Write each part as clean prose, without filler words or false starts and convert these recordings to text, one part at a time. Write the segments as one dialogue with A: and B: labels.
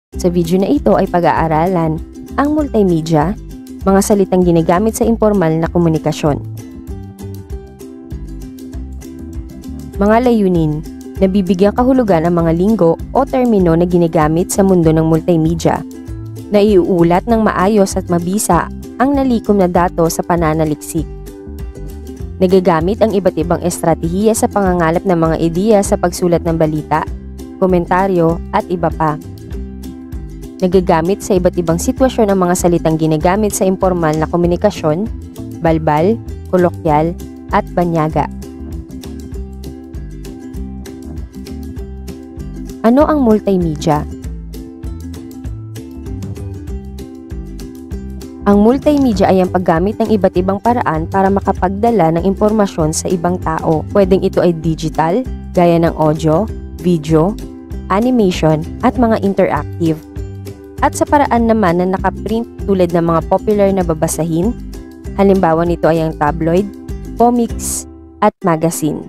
A: Sa video na ito ay pag-aaralan ang multimedia, mga salitang ginagamit sa impormal na komunikasyon. Mga layunin, nabibigyan kahulugan ang mga linggo o termino na ginagamit sa mundo ng multimedia, na iuulat ng maayos at mabisa ang nalikom na datos sa pananaliksik. Nagagamit ang iba't ibang estratehiya sa pangangalap ng mga ideya sa pagsulat ng balita, komentaryo at iba pa. Nagagamit sa iba't ibang sitwasyon ang mga salitang ginagamit sa impormal na komunikasyon, balbal, kolokyal at banyaga. Ano ang multimedia? Ang multimedia ay ang paggamit ng iba't ibang paraan para makapagdala ng impormasyon sa ibang tao. Pwedeng ito ay digital, gaya ng audio, video, animation at mga interactive. At sa paraan naman na nakaprint tulad ng mga popular na babasahin, halimbawa nito ay ang tabloid, comics at magazine.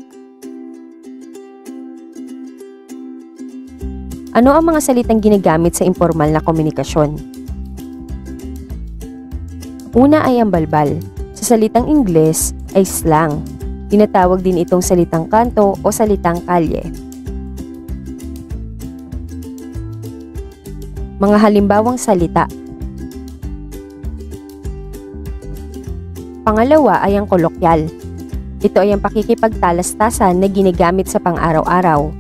A: Ano ang mga salitang ginagamit sa impormal na komunikasyon? Una ay ang balbal. Sa salitang Ingles ay slang. Tinatawag din itong salitang kanto o salitang kalye. Mga halimbawang salita. Pangalawa ay ang kolokyal. Ito ay ang pakikipagtalastasan na ginagamit sa pang-araw-araw.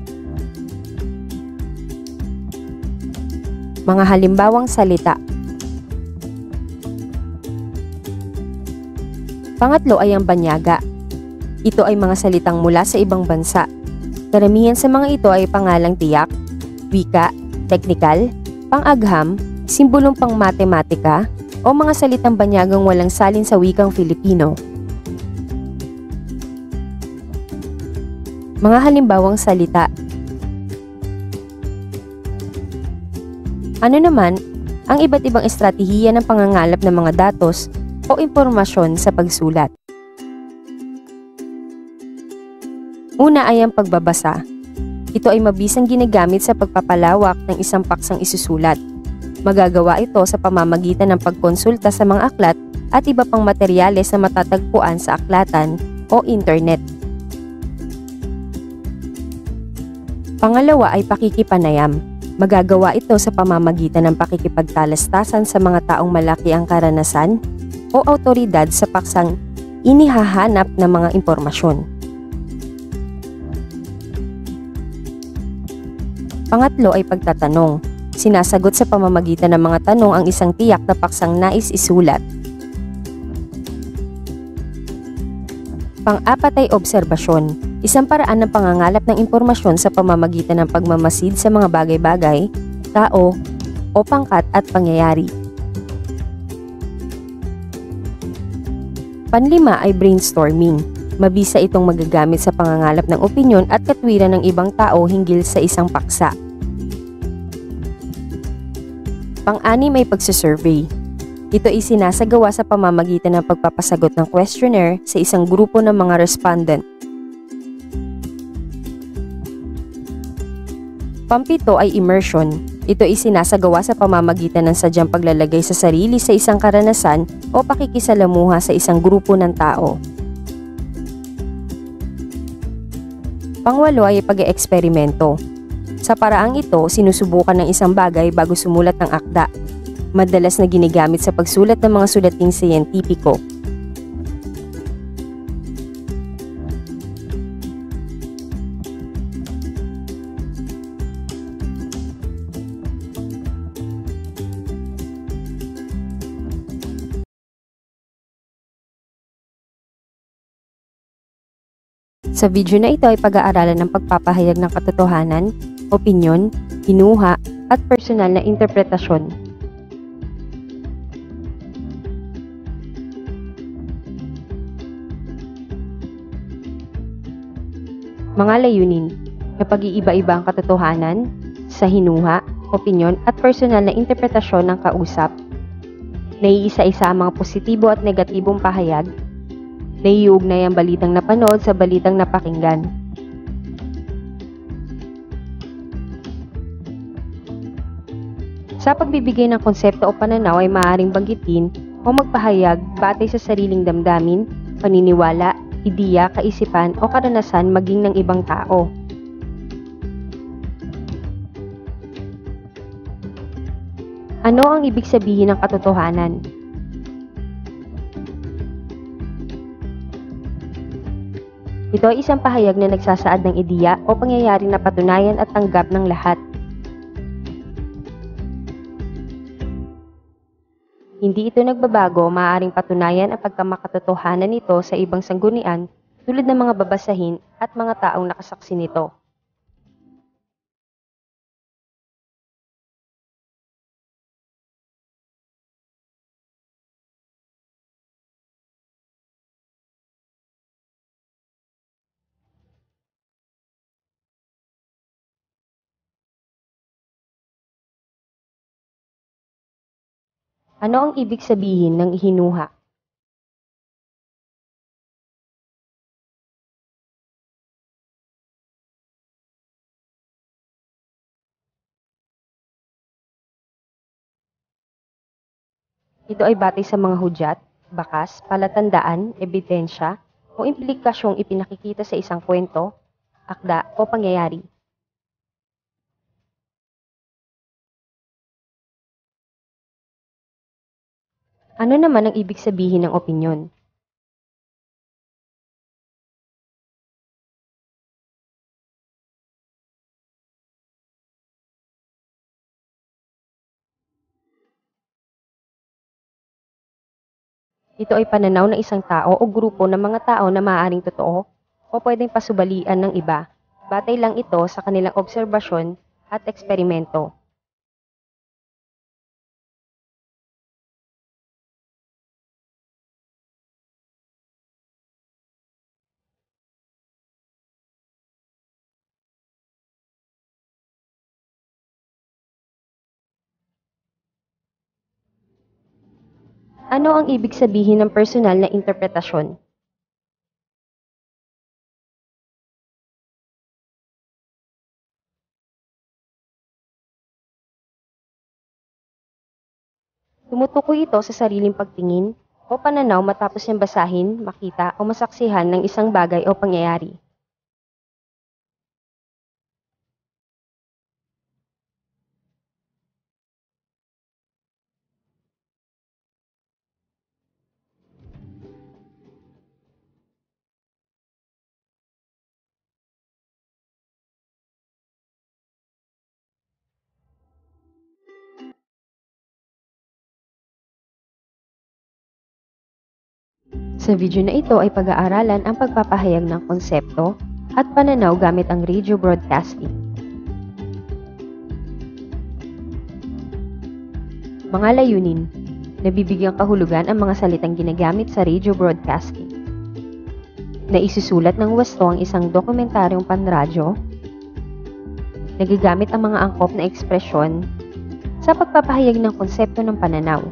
A: Mga halimbawang salita. Pangatlo ay ang banyaga. Ito ay mga salitang mula sa ibang bansa. Karamihan sa mga ito ay pangalang tiyak, wika, teknikal, pang-agham, simbolong pang-matematika, o mga salitang banyagang walang salin sa wikang Filipino. Mga halimbawang salita. Ano naman ang iba't ibang estratehiya ng pangangalap ng mga datos o impormasyon sa pagsulat? Una ay ang pagbabasa. Ito ay mabisang ginagamit sa pagpapalawak ng isang paksang isusulat. Magagawa ito sa pamamagitan ng pagkonsulta sa mga aklat at iba pang materyales na matatagpuan sa aklatan o internet. Pangalawa ay pakikipanayam. Magagawa ito sa pamamagitan ng pakikipagtalastasan sa mga taong malaki ang karanasan o awtoridad sa paksang inihahanap ng mga impormasyon. Pangatlo ay pagtatanong. Sinasagot sa pamamagitan ng mga tanong ang isang tiyak na paksang nais isulat. Pang-apat ay obserbasyon. Isang paraan ng pangangalap ng impormasyon sa pamamagitan ng pagmamasid sa mga bagay-bagay, tao, o pangkat at pangyayari. Panlima ay brainstorming. Mabisa itong magagamit sa pangangalap ng opinyon at katwiran ng ibang tao hinggil sa isang paksa. Pang-anim ay pagsusurvey. Ito ay sinasagawa sa pamamagitan ng pagpapasagot ng questionnaire sa isang grupo ng mga respondent. Pampito ay immersion. Ito ay sinasagawa sa pamamagitan ng sadyang paglalagay sa sarili sa isang karanasan o pakikisalamuha sa isang grupo ng tao. Pangwalo ay pag-eeksperimento. Sa paraang ito, sinusubukan ng isang bagay bago sumulat ng akda. Madalas na ginagamit sa pagsulat ng mga sulating siyentipiko. Sa video na ito ay pag-aaralan ng pagpapahayag ng katotohanan, opinyon, hinuha, at personal na interpretasyon. Mga layunin, napag-iiba-iba ang katotohanan sa hinuha, opinyon, at personal na interpretasyon ng kausap. Naiisa-isa ang mga positibo at negatibong pahayag. Naiuugnay ang balitang napanood sa balitang napakinggan. Sa pagbibigay ng konsepto o pananaw ay maaaring banggitin o magpahayag batay sa sariling damdamin, paniniwala, ideya, kaisipan o karanasan maging ng ibang tao. Ano ang ibig sabihin ng katotohanan? Ito ay isang pahayag na nagsasaad ng ideya o pangyayari na patunayan at tanggap ng lahat. Hindi ito nagbabago, maaaring patunayan ang pagkamakatotohanan nito sa ibang sanggunian tulad ng mga babasahin at mga taong nakasaksi nito. Ano ang ibig sabihin ng ihinuha? Ito ay batay sa mga hudyat, bakas, palatandaan, ebidensya, o implikasyong ipinakikita sa isang kwento, akda o pangyayari. Ano naman ang ibig sabihin ng opinyon? Ito ay pananaw ng isang tao o grupo ng mga tao na maaaring totoo o pwedeng pasubalian ng iba. Batay lang ito sa kanilang obserbasyon at eksperimento. Ano ang ibig sabihin ng personal na interpretasyon? Tumutukoy ito sa sariling pagtingin o pananaw matapos niyang basahin, makita o masaksihan ng isang bagay o pangyayari. Sa video na ito ay pag-aaralan ang pagpapahayag ng konsepto at pananaw gamit ang radio broadcasting. Mga layunin, nabibigyang kahulugan ang mga salitang ginagamit sa radio broadcasting. Naisusulat ng wasto ang isang dokumentaryong panradyo. Nagagamit ang mga angkop na ekspresyon sa pagpapahayag ng konsepto ng pananaw.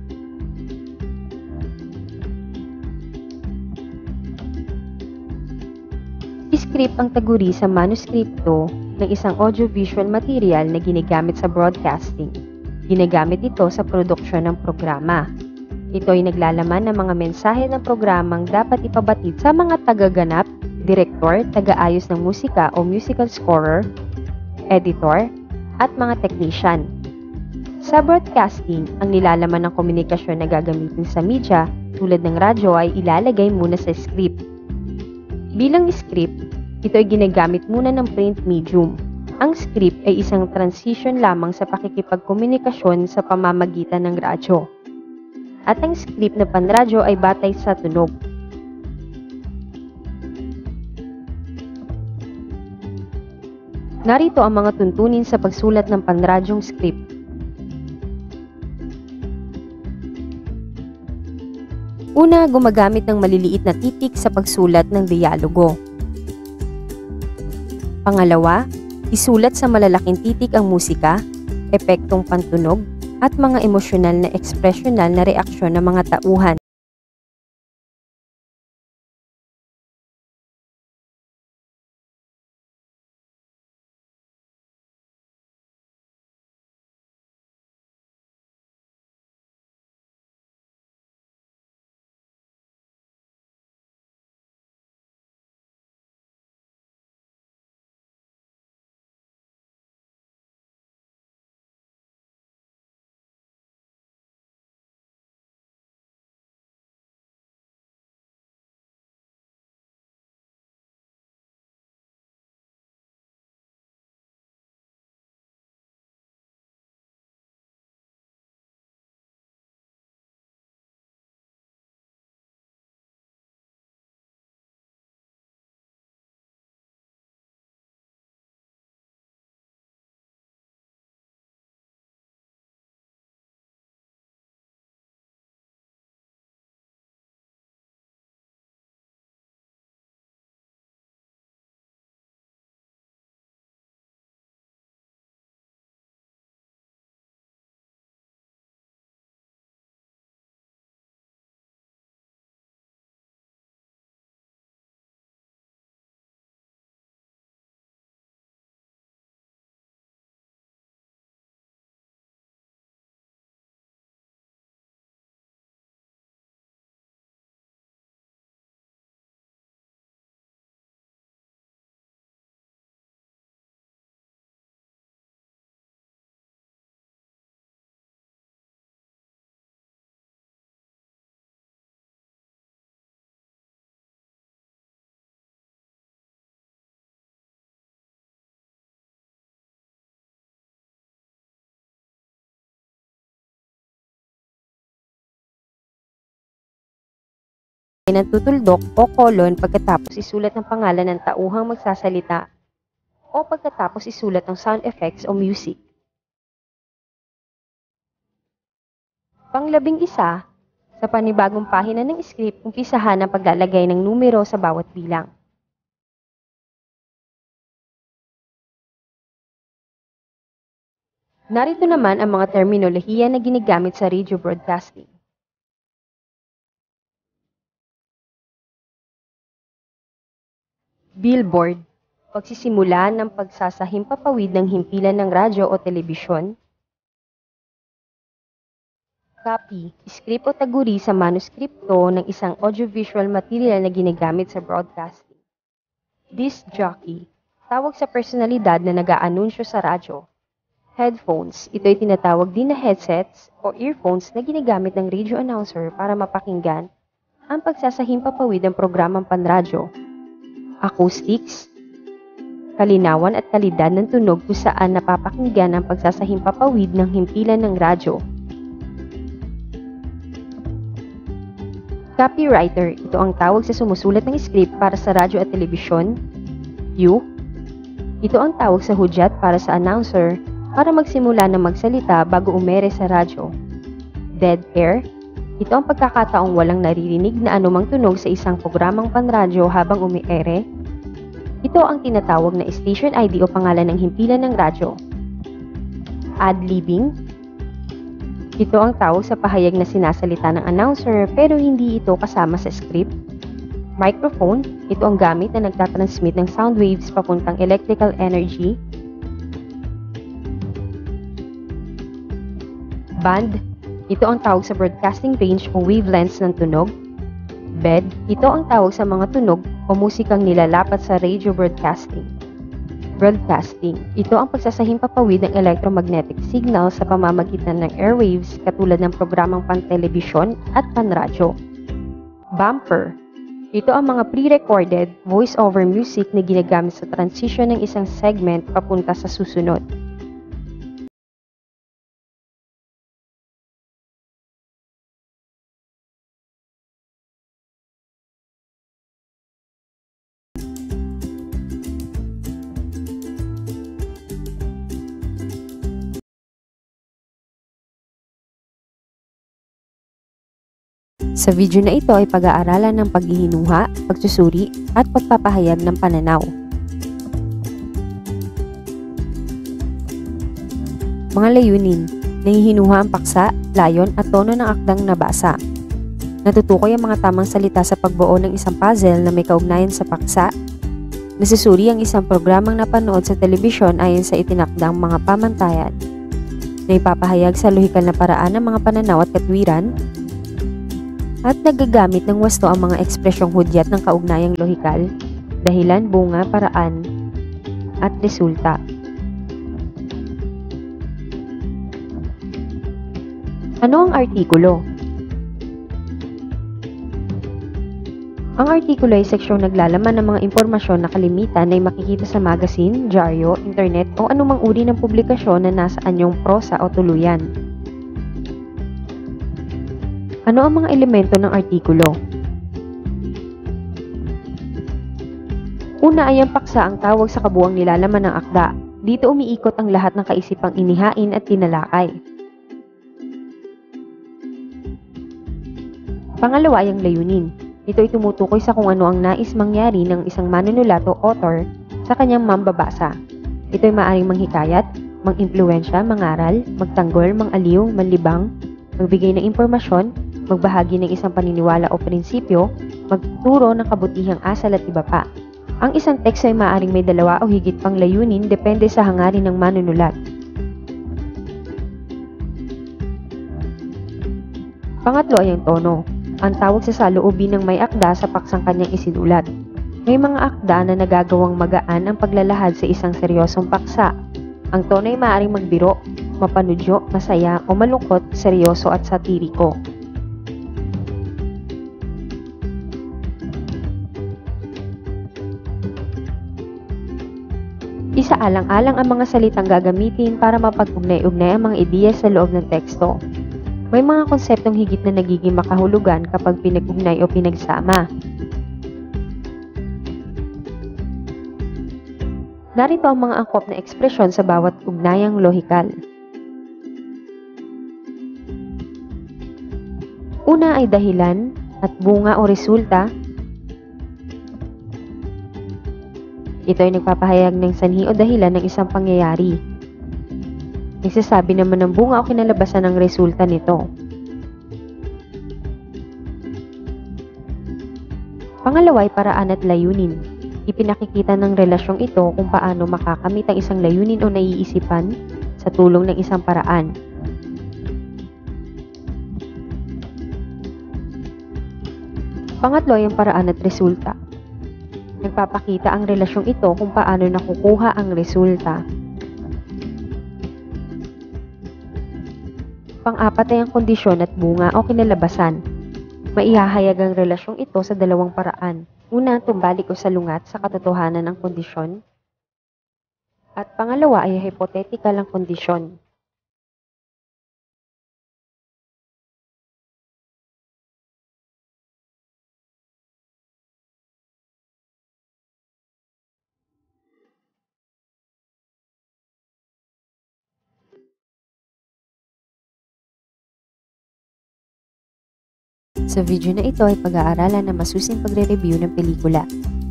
A: Script ang taguri sa manuskripto ng isang audiovisual material na ginagamit sa broadcasting. Ginagamit ito sa produksyon ng programa. Ito ay naglalaman ng mga mensahe ng programang dapat ipabatid sa mga tagaganap, direktor, tagaayos ng musika o musical scorer, editor, at mga technician. Sa broadcasting, ang nilalaman ng komunikasyon na gagamitin sa media tulad ng radyo ay ilalagay muna sa script. Bilang script, ito ay ginagamit muna ng print medium. Ang script ay isang transition lamang sa pakikipagkomunikasyon sa pamamagitan ng radyo. At ang script na panradyo ay batay sa tunog. Narito ang mga tuntunin sa pagsulat ng panradyong script. Una, gumagamit ng maliliit na titik sa pagsulat ng dialogo. Pangalawa, isulat sa malalaking titik ang musika, epektong pantunog, at mga emosyonal na ekspresyonal na reaksyon ng mga tauhan. ng tutuldok o colon pagkatapos isulat ng pangalan ng tauhang magsasalita o pagkatapos isulat ng sound effects o music. Pang-11, sa panibagong pahina ng script, umpisahan ang paglalagay ng numero sa bawat bilang. Narito naman ang mga terminolohiya na ginagamit sa radio broadcasting. Billboard, pagsisimula ng pagsasahimpapawid ng himpilan ng radyo o telebisyon. Copy, script o taguri sa manuskripto ng isang audiovisual material na ginagamit sa broadcasting. Disc jockey, tawag sa personalidad na nag-aanunsyo sa radyo. Headphones, ito ay tinatawag din na headsets o earphones na ginagamit ng radio announcer para mapakinggan ang pagsasahimpapawid ng programang panradyo. Acoustics, kalinawan at kalidad ng tunog kung saan napapakinggan ang pagsasahimpapawid ng himpilan ng radyo. Copywriter, ito ang tawag sa sumusulat ng script para sa radyo at telebisyon. Cue, ito ang tawag sa hudyat para sa announcer para magsimula ng magsalita bago umere sa radyo. Dead air, ito ang pagkakataong walang naririnig na anumang tunog sa isang programang panradyo habang umiere. Ito ang tinatawag na station ID o pangalan ng himpilan ng radyo. Ad-libbing, ito ang tawag sa pahayag na sinasalita ng announcer pero hindi ito kasama sa script. Microphone, ito ang gamit na nagtatransmit ng sound waves papuntang electrical energy. Band, ito ang tawag sa broadcasting range o wavelengths ng tunog. Bed, ito ang tawag sa mga tunog o musikang nilalapat sa radio broadcasting. Broadcasting, ito ang pagsasahimpapawid ng electromagnetic signal sa pamamagitan ng airwaves katulad ng programang pantelebisyon at panradyo. Bumper, ito ang mga pre-recorded voice-over music na ginagamit sa transition ng isang segment papunta sa susunod. Sa video na ito ay pag-aaralan ng paghihinuha, pagsusuri, at pagpapahayag ng pananaw. Mga layunin, nahihinuha ang paksa, layon at tono ng akdang nabasa. Natutukoy ang mga tamang salita sa pagbuo ng isang puzzle na may kaugnayan sa paksa. Nasusuri ang isang programang napanood sa telebisyon ayon sa itinakdang mga pamantayan. Naipapahayag sa lohikal na paraan ng mga pananaw at katwiran. At nagagamit ng wasto ang mga ekspresyong hudyat ng kaugnayang lohikal, dahilan, bunga, paraan, at resulta. Ano ang artikulo? Ang artikulo ay seksyong naglalaman ng mga impormasyon na kalimitan ay makikita sa magazine, dyaryo, internet o anumang uri ng publikasyon na nasa anyong prosa o tuluyan. Ano ang mga elemento ng artikulo? Una ay ang paksa ang tawag sa kabuuang nilalaman ng akda. Dito umiikot ang lahat ng kaisipang inihain at tinalakay. Pangalawa ay ang layunin. Ito ay tumutukoy sa kung ano ang nais mangyari ng isang manunulat o author sa kanyang mambabasa. Ito ay maaaring manghikayat, mang-impluwensya, mangaral, magtanggol, mangaliw, manlibang, magbigay ng impormasyon, magbahagi ng isang paniniwala o prinsipyo, magturo ng kabutihang asal at iba pa. Ang isang teksto ay maaaring may dalawa o higit pang layunin depende sa hangarin ng manunulat. Pangatlo ay ang tono. Ang tawag sa saloobin ng may akda sa paksang kanyang isinulat. May mga akda na nagagawang magaan ang paglalahad sa isang seryosong paksa. Ang tono ay maaaring magbiro, mapanudyo, masaya o malungkot, seryoso at satiriko. Isaalang-alang ang mga salitang gagamitin para mapag-ugnay-ugnay ang mga ideya sa loob ng teksto. May mga konseptong higit na nagiging makahulugan kapag pinag-ugnay o pinagsama. Narito ang mga angkop na ekspresyon sa bawat ugnayang lohikal. Una ay dahilan at bunga o resulta. Ito ay nagpapahayag ng sanhi o dahilan ng isang pangyayari. Nagsasabi naman ng bunga o kinalabasan ng resulta nito. Pangalawa ay paraan at layunin. Ipinakikita ng relasyong ito kung paano makakamit ang isang layunin o naiisipan sa tulong ng isang paraan. Pangatlo ay ang paraan at resulta. Nagpapakita ang relasyong ito kung paano nakukuha ang resulta. Pang-apat ay ang kondisyon at bunga o kinalabasan. Maihahayag ang relasyong ito sa dalawang paraan. Una, tumbalik o salungat sa katotohanan ng kondisyon. At pangalawa ay hypothetical ang kondisyon. Sa video na ito ay pag-aaralan ng masusing pagre-review ng pelikula.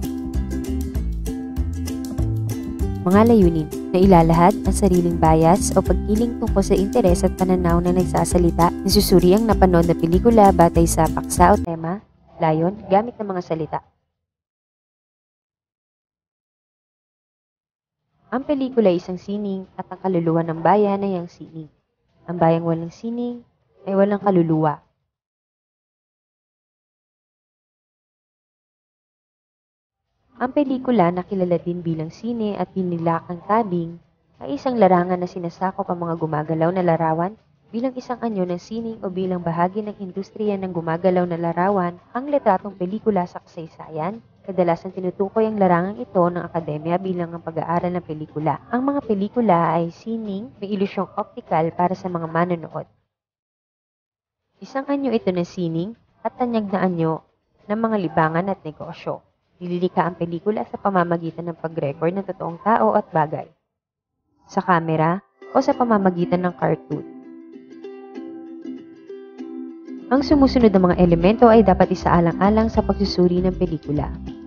A: Mga layunin na ilalahad ang sariling bias o pagkiling tungkol sa interes at pananaw na nagsasalita, nasusuri ang napanood na pelikula batay sa paksa o tema, layon, gamit ng mga salita. Ang pelikula ay isang sining at ang kaluluwa ng bayan ay ang sining. Ang bayang walang sining ay walang kaluluwa. Ang pelikula na kilala din bilang sine at Hinilakang Tabing ay isang larangan na sinasakop ang mga gumagalaw na larawan bilang isang anyo ng sining o bilang bahagi ng industriya ng gumagalaw na larawan. Ang litratong pelikula sa kasaysayan, kadalasan tinutukoy ang larangang ito ng akademya bilang ang pag-aaral ng pelikula. Ang mga pelikula ay sining, may ilusyong optical para sa mga manonood. Isang anyo ito ng sining at tanyag na anyo ng mga libangan at negosyo. Nililikha ang pelikula sa pamamagitan ng pag-record ng totoong tao at bagay, sa kamera o sa pamamagitan ng cartoon. Ang sumusunod na mga elemento ay dapat isaalang-alang sa pagsusuri ng pelikula.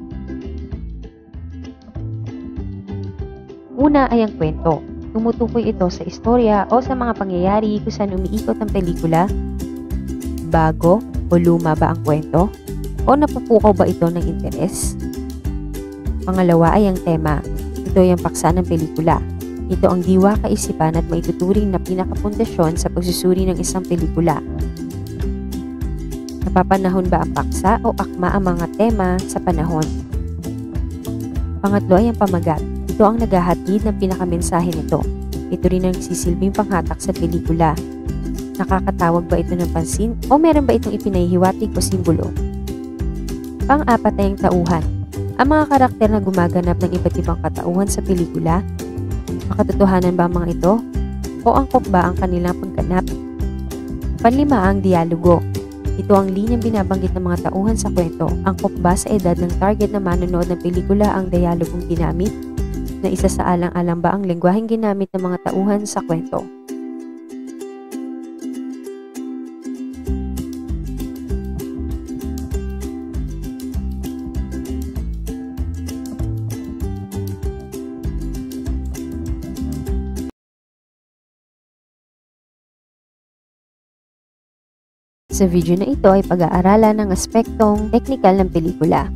A: Una ay ang kwento. Tumutukoy ito sa istorya o sa mga pangyayari kung saan umiikot ang pelikula. Bago o luma ba ang kwento? O napupukaw ba ito ng interes? Pangalawa ay ang tema. Ito ay ang paksa ng pelikula. Ito ang diwa, kaisipan at maituturing na pinakapundasyon sa pagsusuri ng isang pelikula. Napapanahon ba ang paksa o akma ang mga tema sa panahon? Pangatlo ay ang pamagat. Ito ang naghahatid ng pinakamensahe nito. Ito rin ang nagsisilbing panghatak sa pelikula. Nakakatawag ba ito ng pansin o meron ba itong ipinahihiwatig o simbolo? Pang-apat ay ang tauhan. Ang mga karakter na gumaganap ng iba't ibang katauhan sa pelikula. Makatotohanan ba ang mga ito? O angkop ba ang kanilang pagganap? Panlima ang dialogo. Ito ang linyang binabanggit ng mga tauhan sa kwento. Angkop ba sa edad ng target na manonood ng pelikula ang dialogong ginamit? Na isa sa alang-alang ba ang lengguwaheng ginamit ng mga tauhan sa kwento? Sa video na ito ay pag-aaralan ng aspektong teknikal ng pelikula.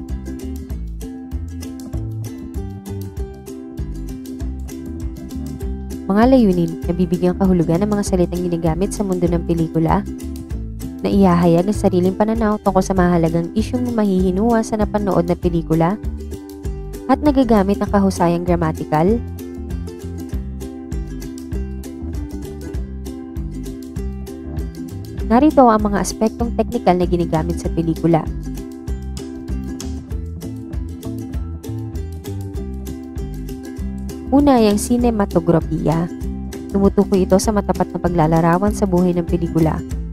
A: Mga layunin na bibigyang kahulugan ng mga salitang ginagamit sa mundo ng pelikula, na ihahayag ang sariling pananaw tungkol sa mahalagang isyong mahihinuwa sa napanood na pelikula, at nagagamit ng kahusayang gramatikal. Narito ang mga aspektong teknikal na ginagamit sa pelikula. Una ay ang sinematografiya. Tumutukoy ito sa matapat na paglalarawan sa buhay ng pelikula.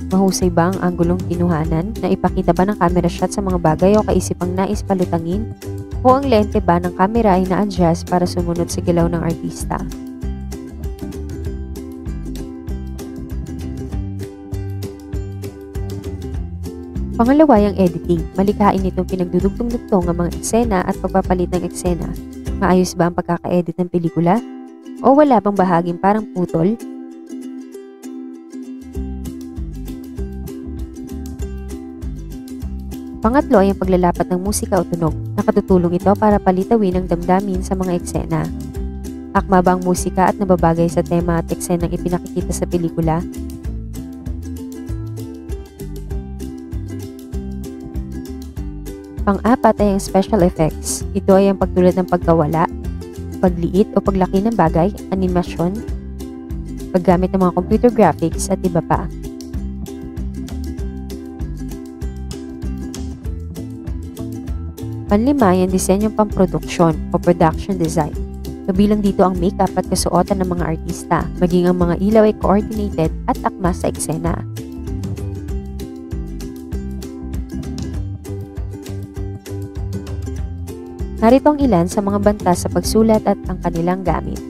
A: Mahusay ba ang anggulong kinuhanan? Naipakita ba ng camera shot sa mga bagay o kaisipang nais palutangin? O ang lente ba ng camera ay na-adjust para sumunod sa galaw ng artista? Pangalawa ang editing. Malikhain nitong pinagdudugtong-dugtong ang mga eksena at pagpapalit ng eksena. Maayos ba ang pagkaka-edit ng pelikula? O wala bang bahaging parang putol? Pangatlo ay ang paglalapat ng musika o tunog. Nakatutulong ito para palitawin ang damdamin sa mga eksena. Akma ba ang musika at nababagay sa tema at eksenang ipinakikita sa pelikula? Pang-apat ay ang special effects. Ito ay ang pagtulad ng pagkawala, pagliit o paglaki ng bagay, animasyon, paggamit ng mga computer graphics at iba pa. Panlima ay ang disenyong pamproduksyon o production design. Kabilang dito ang makeup at kasuotan ng mga artista, maging ang mga ilaw ay coordinated at akma sa eksena. Narito ang ilan sa mga banta sa pagsulat at ang kanilang gamit.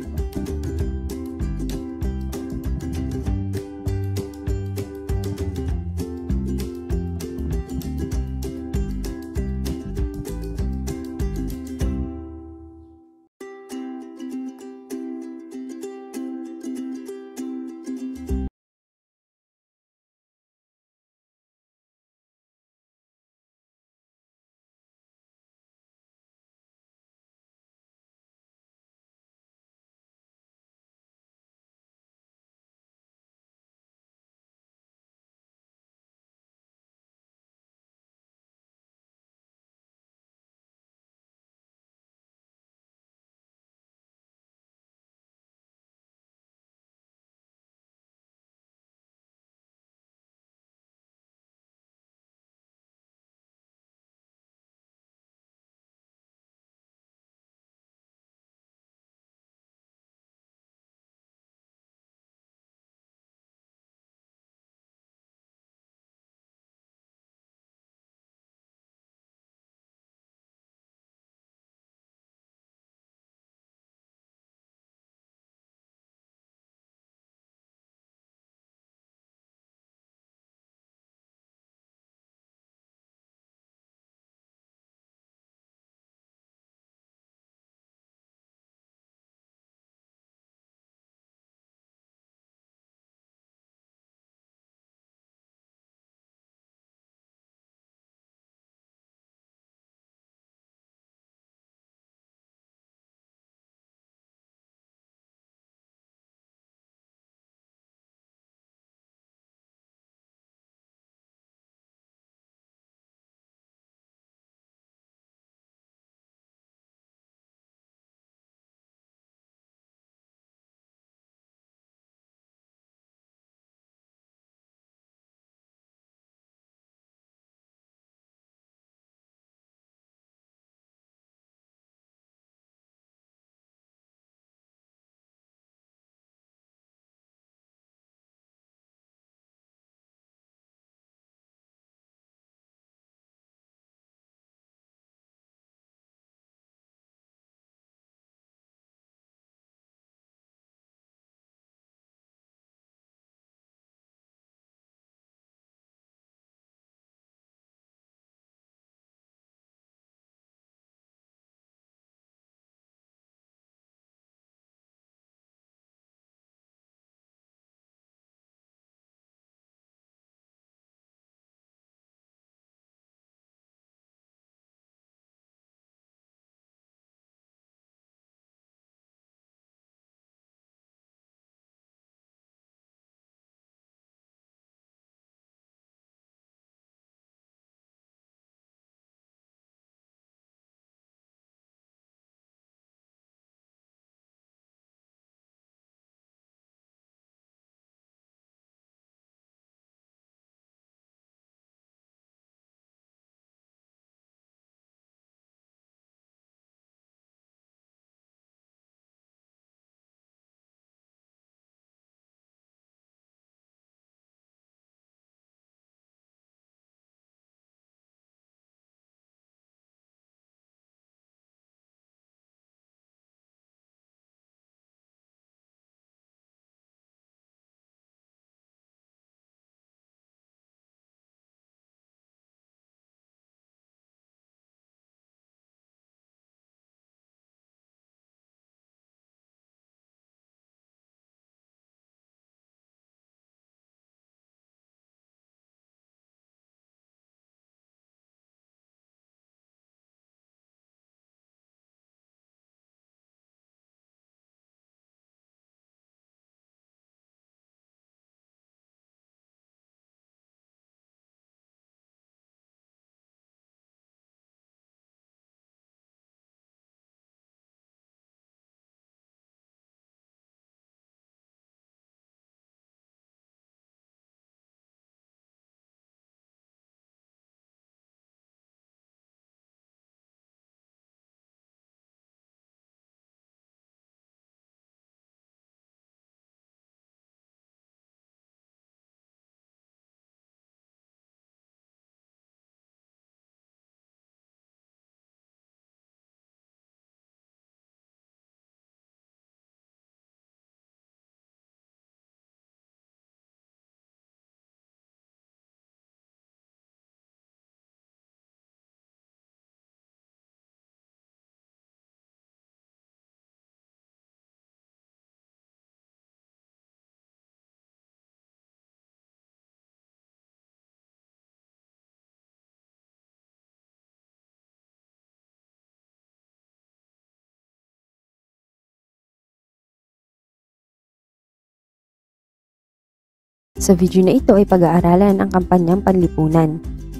A: Sa video na ito ay pag-aaralan ang kampanyang panlipunan.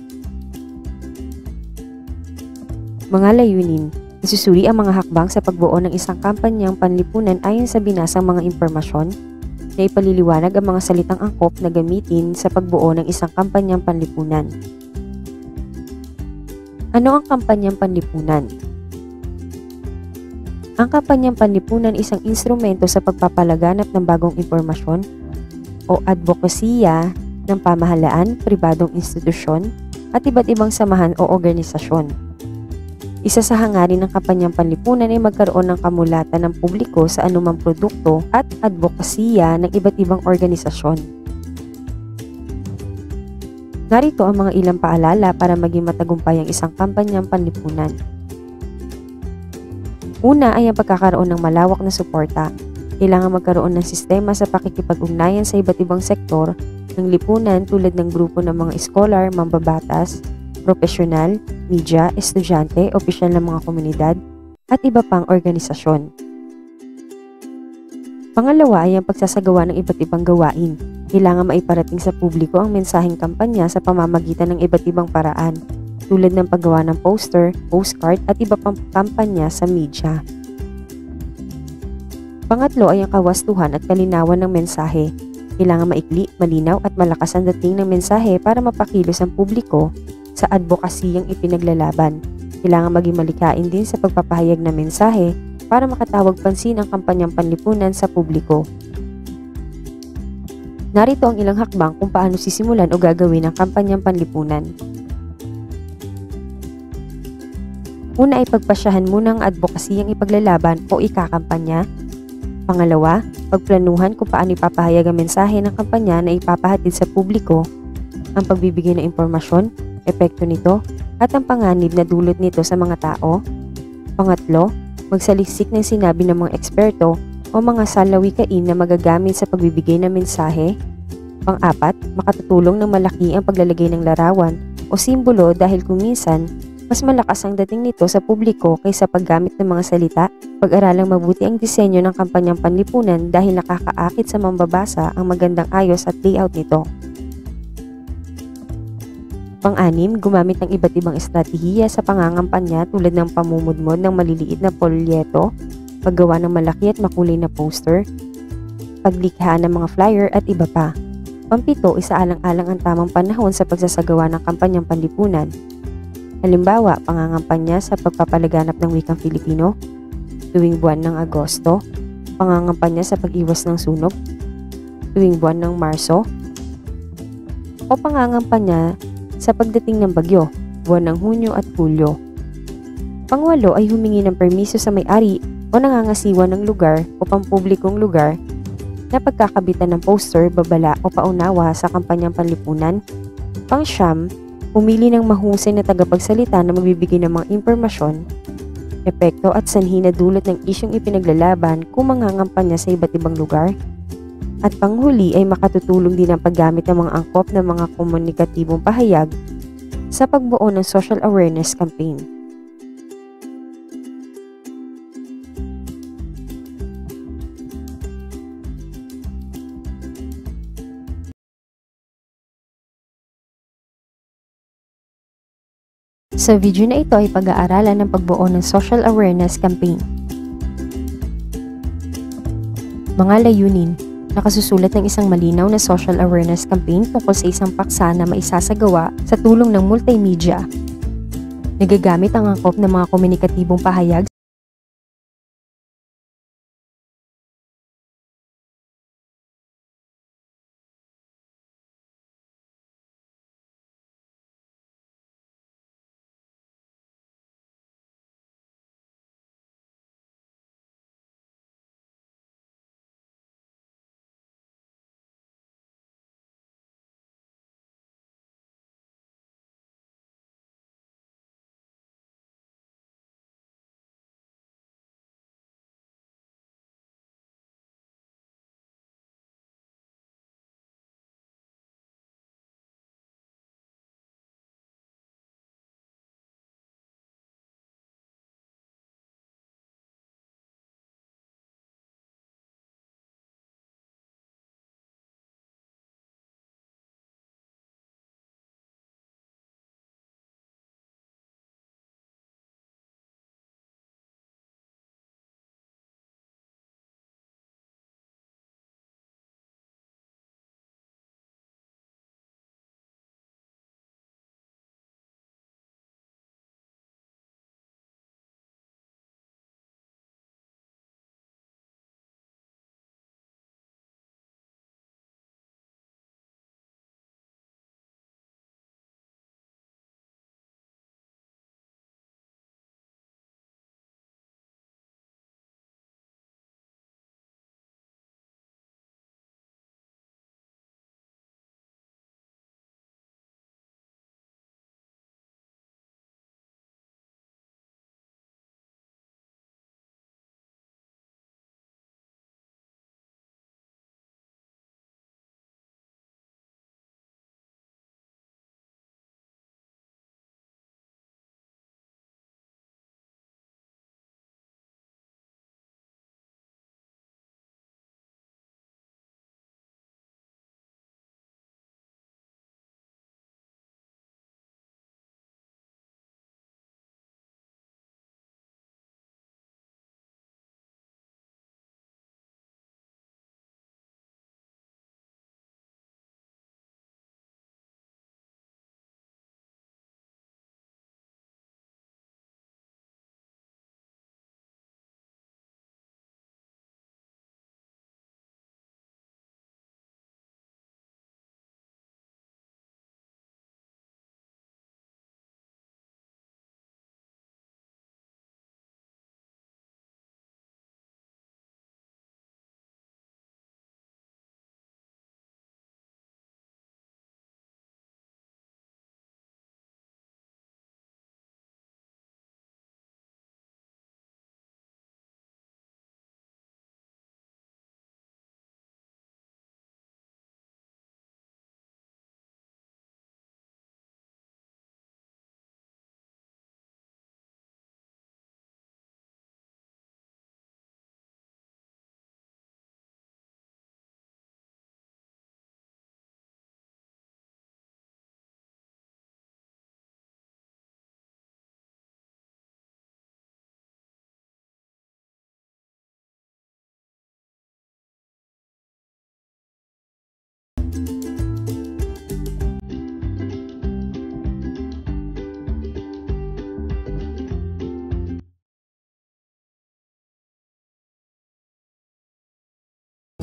A: Mga layunin. Isusuri ang mga hakbang sa pagbuo ng isang kampanyang panlipunan ayon sa binasang mga impormasyon na ipaliliwanag ang mga salitang angkop na gamitin sa pagbuo ng isang kampanyang panlipunan. Ano ang kampanyang panlipunan? Ang kampanyang panlipunan isang instrumento sa pagpapalaganap ng bagong impormasyon o advokasya ng pamahalaan, pribadong institusyon, at iba't ibang samahan o organisasyon. Isa sa hangarin ng kampanyang panlipunan ay magkaroon ng kamulatan ng publiko sa anumang produkto at advokasya ng iba't ibang organisasyon. Narito ang mga ilang paalala para maging matagumpay ang isang kampanyang panlipunan. Una ay ang pagkakaroon ng malawak na suporta. Kailangan magkaroon ng sistema sa pakikipag-ugnayan sa iba't ibang sektor ng lipunan tulad ng grupo ng mga scholar, mambabatas, profesional, media, estudyante, opisyal ng mga komunidad, at iba pang organisasyon. Pangalawa ay ang pagsasagawa ng iba't ibang gawain. Kailangan maiparating sa publiko ang mensaheng kampanya sa pamamagitan ng iba't ibang paraan, tulad ng paggawa ng poster, postcard, at iba pang kampanya sa media. Pangatlo ay ang kawastuhan at kalinawan ng mensahe. Kailangan maikli, malinaw at malakas ang dating ng mensahe para mapakilos ang publiko sa advokasiyang ipinaglalaban. Kailangan maging malikain din sa pagpapahayag ng mensahe para makatawag pansin ang kampanyang panlipunan sa publiko. Narito ang ilang hakbang kung paano sisimulan o gagawin ang kampanyang panlipunan. Una ay pagpasyahan muna ang advokasiyang ipaglalaban o ikakampanya. Pangalawa, pagplanuhan kung paano ipapahayag ang mensahe ng kampanya na ipapahatid sa publiko, ang pagbibigay ng impormasyon, epekto nito, at ang panganib na dulot nito sa mga tao. Pangatlo, magsaliksik ng sinabi ng mga eksperto o mga salawikain na magagamit sa pagbibigay ng mensahe. Pang-apat, makatutulong ng malaki ang paglalagay ng larawan o simbolo dahil kung minsan, mas malakas ang dating nito sa publiko kaysa paggamit ng mga salita. Pag-aralang mabuti ang disenyo ng kampanyang panlipunan dahil nakakaakit sa mambabasa ang magandang ayos at layout nito. Pang-anim, gumamit ng iba't ibang estratehiya sa pangangampanya tulad ng pamumudmod ng maliliit na polyeto, paggawa ng malaki at makulay na poster, paglikha ng mga flyer at iba pa. Pampito, isaalang-alang ang tamang panahon sa pagsasagawa ng kampanyang panlipunan. Halimbawa, pangangampanya sa pagpapalaganap ng wikang Filipino, tuwing buwan ng Agosto, pangangampanya sa pag-iwas ng sunog, tuwing buwan ng Marso, o pangangampanya sa pagdating ng bagyo, buwan ng Hunyo at Hulyo. Pangwalo ay humingi ng permiso sa may-ari o nangangasiwa ng lugar o pampublikong lugar na pagkakabitan ng poster, babala o paunawa sa kampanyang panlipunan. Pangsyam, pumili ng mahusay na tagapagsalita na magbibigay ng mga impormasyon, epekto at sanhi na dulot ng isyong ipinaglalaban kung mangangampanya sa iba't ibang lugar. At panghuli ay makatutulong din ang paggamit ng mga angkop ng mga komunikatibong pahayag sa pagbuo ng social awareness campaign. Sa video na ito ay pag-aaralan ng pagbuo ng social awareness campaign. Mga layunin. Nakasusulat ng isang malinaw na social awareness campaign tungkol sa isang paksa na maisasagawa sa tulong ng multimedia. Nagagamit ang angkop ng mga komunikatibong pahayag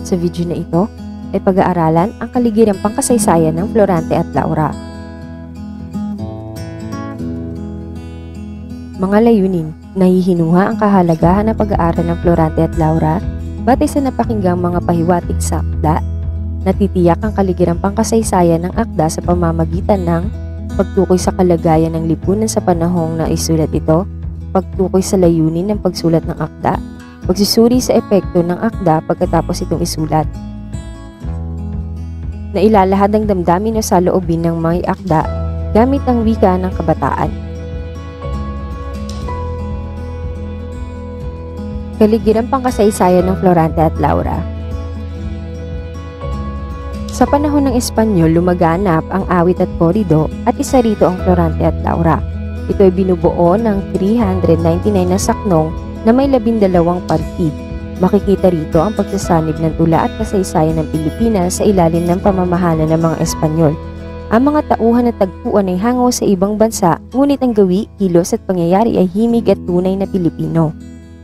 A: Sa video na ito ay pag-aaralan ang kaligirang pangkasaysayan ng Florante at Laura. Mga layunin, nahihinuha ang kahalagahan ng pag-aaral ng Florante at Laura batay sa napakinggang mga pahiwatig sa akda. Natitiyak ang kaligirang pangkasaysayan ng akda sa pamamagitan ng pagtukoy sa kalagayan ng lipunan sa panahong na isulat ito, pagtukoy sa layunin ng pagsulat ng akda, pagsusuri sa epekto ng akda pagkatapos itong isulat. Nailalahad ang damdamin o saloobin ng mga akda gamit ang wika ng kabataan. Kaligirang pangkasaysayan ng Florante at Laura. Sa panahon ng Espanyol, lumaganap ang awit at korido at isa rito ang Florante at Laura. Ito ay binubuo ng 399 na saknong na may 12 partid. Makikita rito ang pagsasanib ng tula at kasaysayan ng Pilipinas sa ilalim ng pamamahala ng mga Espanyol. Ang mga tauhan at tagpuan ay hango sa ibang bansa, ngunit ang gawi, kilos at pangyayari ay himig at tunay na Pilipino.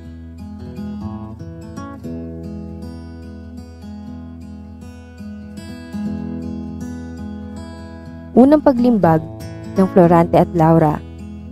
A: Unang paglimbag ng Florante at Laura.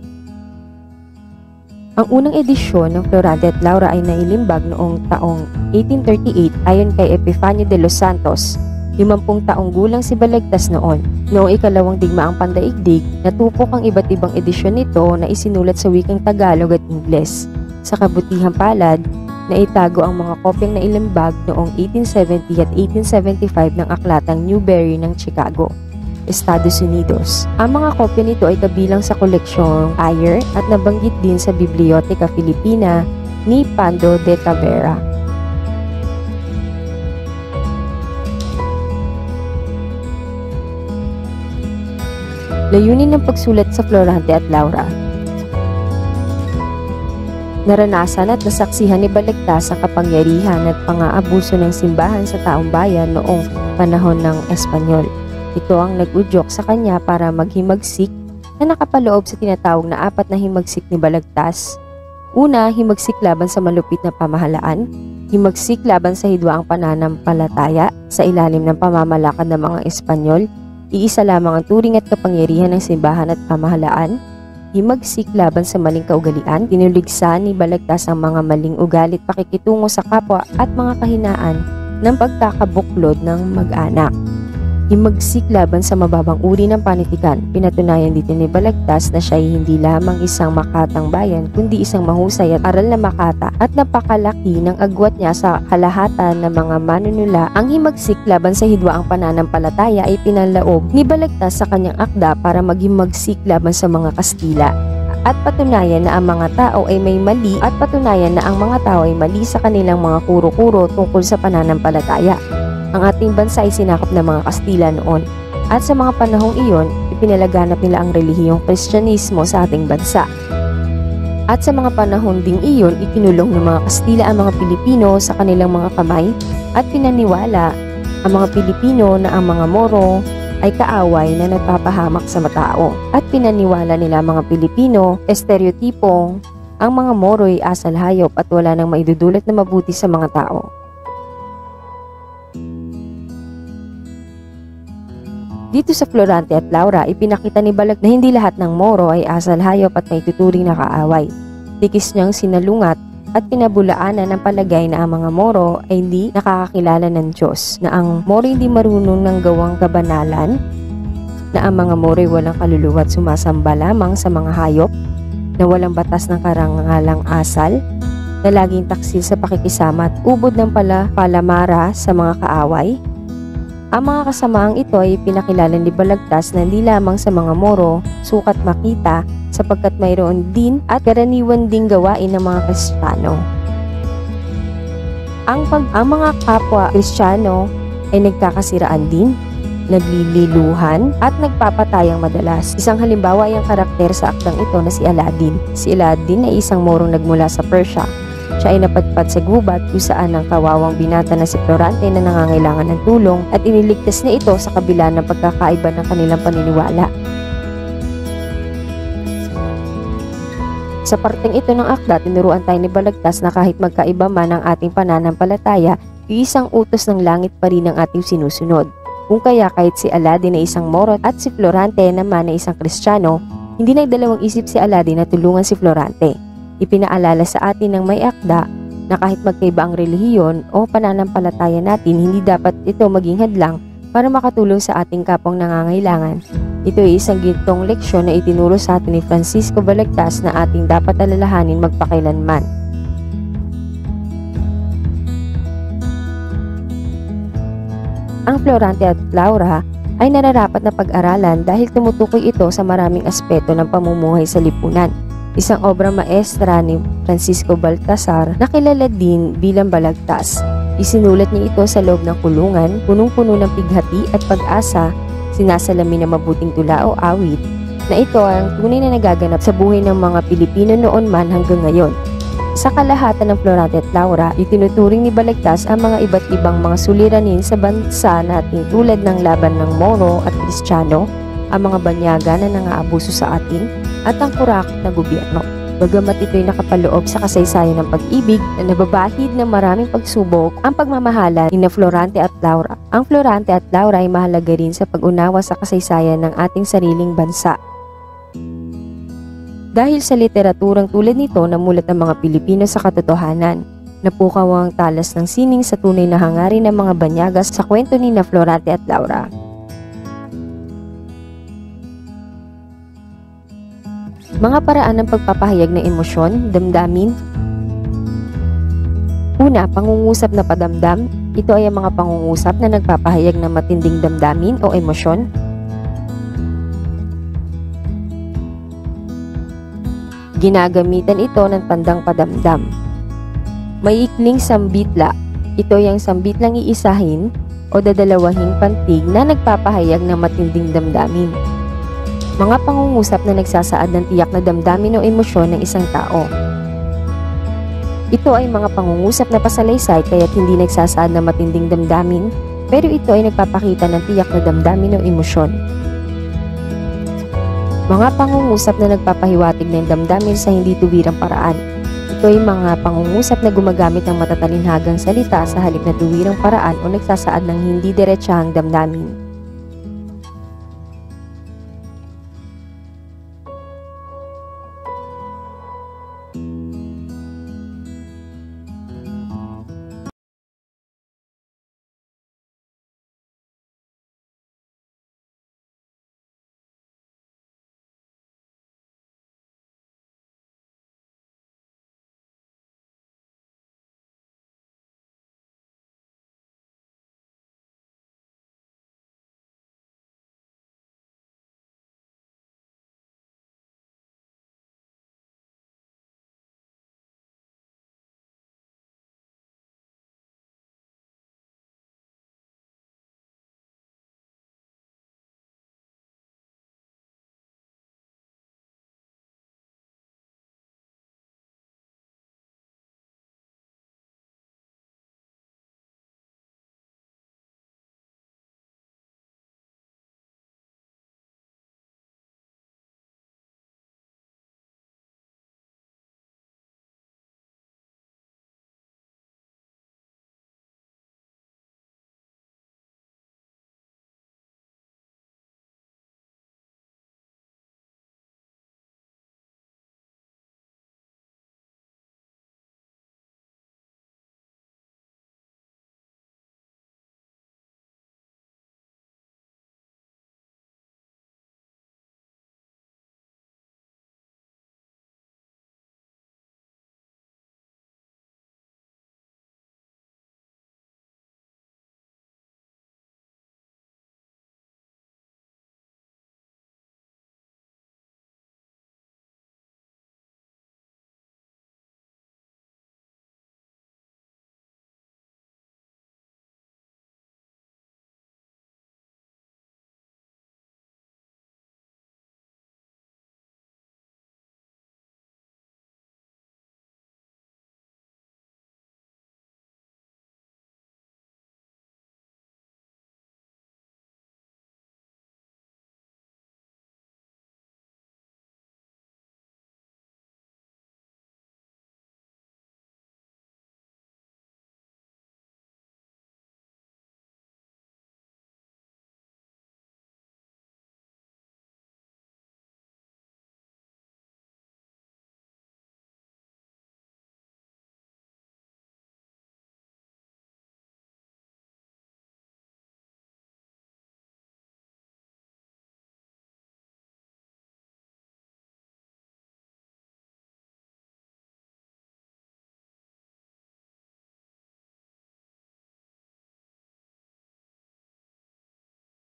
A: Ang unang edisyon ng Florante at Laura ay nailimbag noong taong 1838 ayon kay Epifanio de los Santos. 50 taong gulang si Balagtas noon. Noong ikalawang digmaang pandaigdig, natupok ang iba't ibang edisyon nito na isinulat sa wikang Tagalog at Ingles. Sa kabutihang palad, naitago ang mga kopyang nailimbag noong 1870 at 1875 ng aklatang Newbery ng Chicago, Estados Unidos. Ang mga kopya nito ay kabilang sa koleksyong Ayer at nabanggit din sa Biblioteca Filipina ni Pando de Tavera. Layunin ng pagsulat sa Florante at Laura. Naranasan at nasaksihan ni Balagtas ang kapangyarihan at pang-aabuso ng simbahan sa taong bayan noong panahon ng Espanyol. Ito ang nag-udyok sa kanya para maghimagsik na nakapaloob sa tinatawag na 4 na himagsik ni Balagtas. Una, himagsik laban sa malupit na pamahalaan, himagsik laban sa hidwaang pananampalataya sa ilalim ng pamamalakad ng mga Espanyol, iisa lamang ang turing at kapangyarihan ng simbahan at pamahalaan, himagsik laban sa maling kaugalian, tinuligsan ni Balagtas ang mga maling ugalit pakikitungo sa kapwa at mga kahinaan ng pagkakabuklod ng mag-anak. Himagsik laban sa mababang uri ng panitikan. Pinatunayan dito ni Balagtas na siya ay hindi lamang isang makatang bayan kundi isang mahusay at aral na makata at napakalaki ng agwat niya sa kalahatan ng mga manunula. Ang himagsik laban sa hidwaang pananampalataya ay pinanlaob ni Balagtas sa kanyang akda para maghimagsik laban sa mga Kastila at patunayan na ang mga tao ay may mali at patunayan na ang mga tao ay mali sa kanilang mga kuro-kuro tungkol sa pananampalataya. Ang ating bansa ay sinakop ng mga Kastila noon at sa mga panahong iyon, ipinalaganap nila ang relihiyong Kristyanismo sa ating bansa. At sa mga panahon ding iyon, ikinulong ng mga Kastila ang mga Pilipino sa kanilang mga kamay at pinaniwala ang mga Pilipino na ang mga Moro ay kaaway na nagpapahamak sa matao. At pinaniwala nila mga Pilipino, estereotipong ang mga Moro ay asal hayop at wala nang maidudulot na mabuti sa mga tao. Dito sa Florante at Laura, ipinakita ni Balag na hindi lahat ng Moro ay asal hayop at may tuturing na kaaway. Tikis niyang sinalungat at pinabulaanan ng palagay na ang mga Moro ay hindi nakakakilala ng Diyos, na ang Moro hindi marunong ng gawang kabanalan, na ang mga Moro ay walang kaluluwa at sumasamba lamang sa mga hayop, na walang batas ng karangalang asal, na laging taksil sa pakikisama at ubod ng palamara sa mga kaaway. Ang mga kasamaang ito ay pinakilala ni Balagtas na hindi lamang sa mga Moro sukat makita sapagkat mayroon din at karaniwan ding gawain ng mga Kristiyano. Ang mga kapwa Kristiyano ay nagkakasiraan din, naglililuhan at nagpapatayang madalas. Isang halimbawa ay ang karakter sa akdang ito na si Aladdin. Si Aladdin ay isang Morong nagmula sa Persia. Siya ay napadpad sa gubat kung saan ang kawawang binata na si Florante na nangangailangan ng tulong at iniligtas niya ito sa kabila ng pagkakaiba ng kanilang paniniwala. Sa parteng ito ng akda, tinuruan tayo ni Balagtas na kahit magkaiba man ang ating pananampalataya, Isang utos ng langit pa rin ang ating sinusunod. Kung kaya kahit si Aladdin ay isang Moro at si Florante naman ay isang Kristiyano, hindi nagdalawang isip si Aladdin na tulungan si Florante. Ipinaalala sa atin ng may akda na kahit magkaiba ang relihiyon o pananampalataya natin, hindi dapat ito maging hadlang para makatulong sa ating kapwang nangangailangan. Ito ay isang gintong leksyon na itinuro sa atin ni Francisco Balagtas na ating dapat alalahanin magpakailanman. Ang Florante at Laura ay nararapat na pag-aralan dahil tumutukoy ito sa maraming aspeto ng pamumuhay sa lipunan. Isang obra maestra ni Francisco Baltasar na kilala din bilang Balagtas. Isinulat niya ito sa loob ng kulungan, punong-puno ng pighati at pag-asa, sinasalamin ng mabuting tula o awit, na ito ang tunay na nagaganap sa buhay ng mga Pilipino noon man hanggang ngayon. Sa kalahatan ng Florante at Laura, itinuturing ni Balagtas ang mga iba't ibang mga suliranin sa bansa natin tulad ng laban ng Moro at Kristiyano, ang mga banyaga na nangaabuso sa atin, at ang kurakot na gobyerno. Bagamat ito'y nakapaloob sa kasaysayan ng pag-ibig na nababahid ng maraming pagsubok ang pagmamahalan ni Florante at Laura. Ang Florante at Laura ay mahalaga rin sa pag-unawa sa kasaysayan ng ating sariling bansa. Dahil sa literaturang tulad nito, namulat ang mga Pilipino sa katotohanan. Napukaw ang talas ng sining sa tunay na hangarin ng mga banyaga sa kwento ni Florante at Laura. Mga paraan ng pagpapahayag ng emosyon, damdamin. Una, pangungusap na padamdam. Ito ay ang mga pangungusap na nagpapahayag ng matinding damdamin o emosyon. Ginagamitan ito ng tandang padamdam. Maikling sambitla. Ito ay ang sambitlang iisahin o dadalawahing pantig na nagpapahayag ng matinding damdamin. Mga pangungusap na nagsasaad ng tiyak na damdamin o emosyon ng isang tao. Ito ay mga pangungusap na pasalaysay kaya't hindi nagsasaad ng matinding damdamin, pero ito ay nagpapakita ng tiyak na damdamin o emosyon. Mga pangungusap na nagpapahiwatig ng damdamin sa hindi tuwirang paraan. Ito ay mga pangungusap na gumagamit ng matatalinhagang salita sa halip na tuwirang paraan o nagsasaad ng hindi diretsahang damdamin.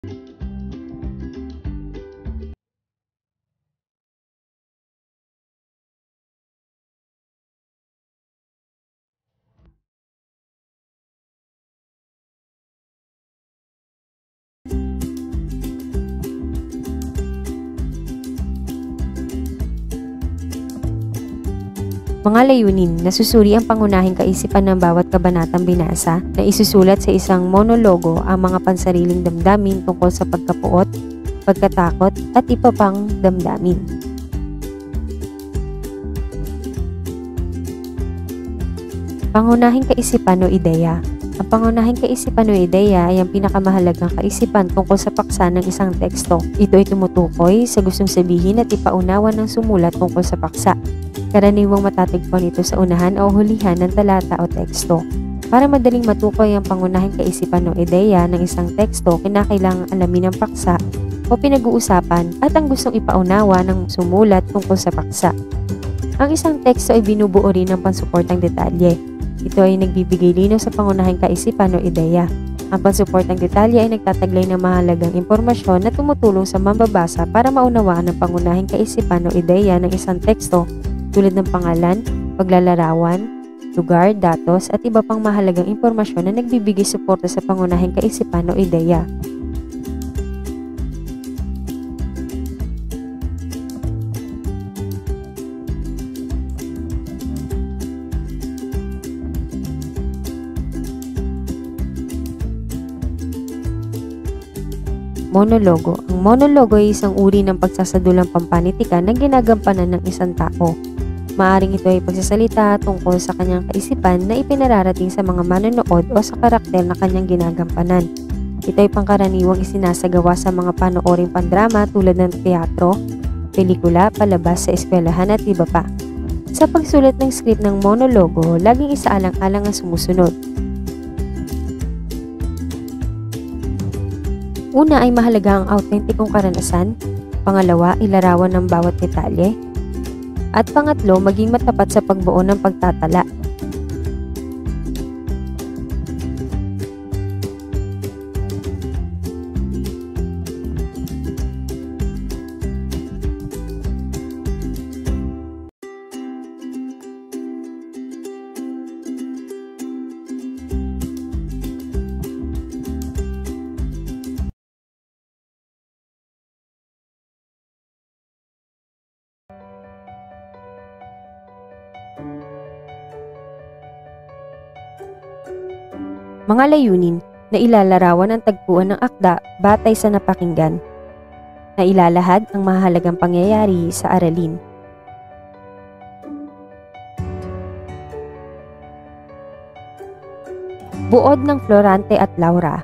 A: Mga layunin, nasusuri ang pangunahing kaisipan ng bawat kabanatang binasa na isusulat sa isang monologo ang mga pansariling damdamin tungkol sa pagkapuot, pagkatakot at iba pang damdamin. Pangunahing kaisipan o ideya. Ang pangunahing kaisipan o ideya ay ang pinakamahalagang kaisipan tungkol sa paksa ng isang teksto. Ito ay tumutukoy sa gustong sabihin at ipaunawa ng sumulat tungkol sa paksa. Karaniwang matatagpuan ito sa unahan o hulihan ng talata o teksto. Para madaling matukoy ang pangunahing kaisipan o ideya ng isang teksto, kinakailangang alamin ang paksa o pinag-uusapan at ang gustong ipaunawa ng sumulat tungkol sa paksa. Ang isang teksto ay binubuo rin ng pansuportang detalye. Ito ay nagbibigay linaw sa pangunahing kaisipan o ideya. Ang pansuportang detalye ay nagtataglay ng mahalagang impormasyon na tumutulong sa mambabasa para maunawaan ang pangunahing kaisipan o ideya ng isang teksto tulad ng pangalan, paglalarawan, lugar, datos at iba pang mahalagang impormasyon na nagbibigay suporta sa pangunahing kaisipan o ideya. Monologo. Ang monologo ay isang uri ng pagsasadulang pampanitikan na ginagampanan ng isang tao. Maaring ito ay pagsasalita tungkol sa kanyang kaisipan na ipinararating sa mga manonood o sa karakter na kanyang ginagampanan. Ito ay pangkaraniwang isinasagawa sa mga panooring pandrama tulad ng teatro, pelikula, palabas sa eskwelahan at iba pa. Sa pagsulat ng script ng monologo, laging isaalang-alang ang sumusunod. Una ay mahalaga ang autentikong karanasan, pangalawa, ilarawan ng bawat detalye, at pangatlo, maging matapat sa pagbuo ng pagtatala. Mga layunin na ilalarawan ang tagpuan ng akda batay sa napakinggan, na ilalahad ang mahalagang pangyayari sa aralin. Buod ng Florante at Laura.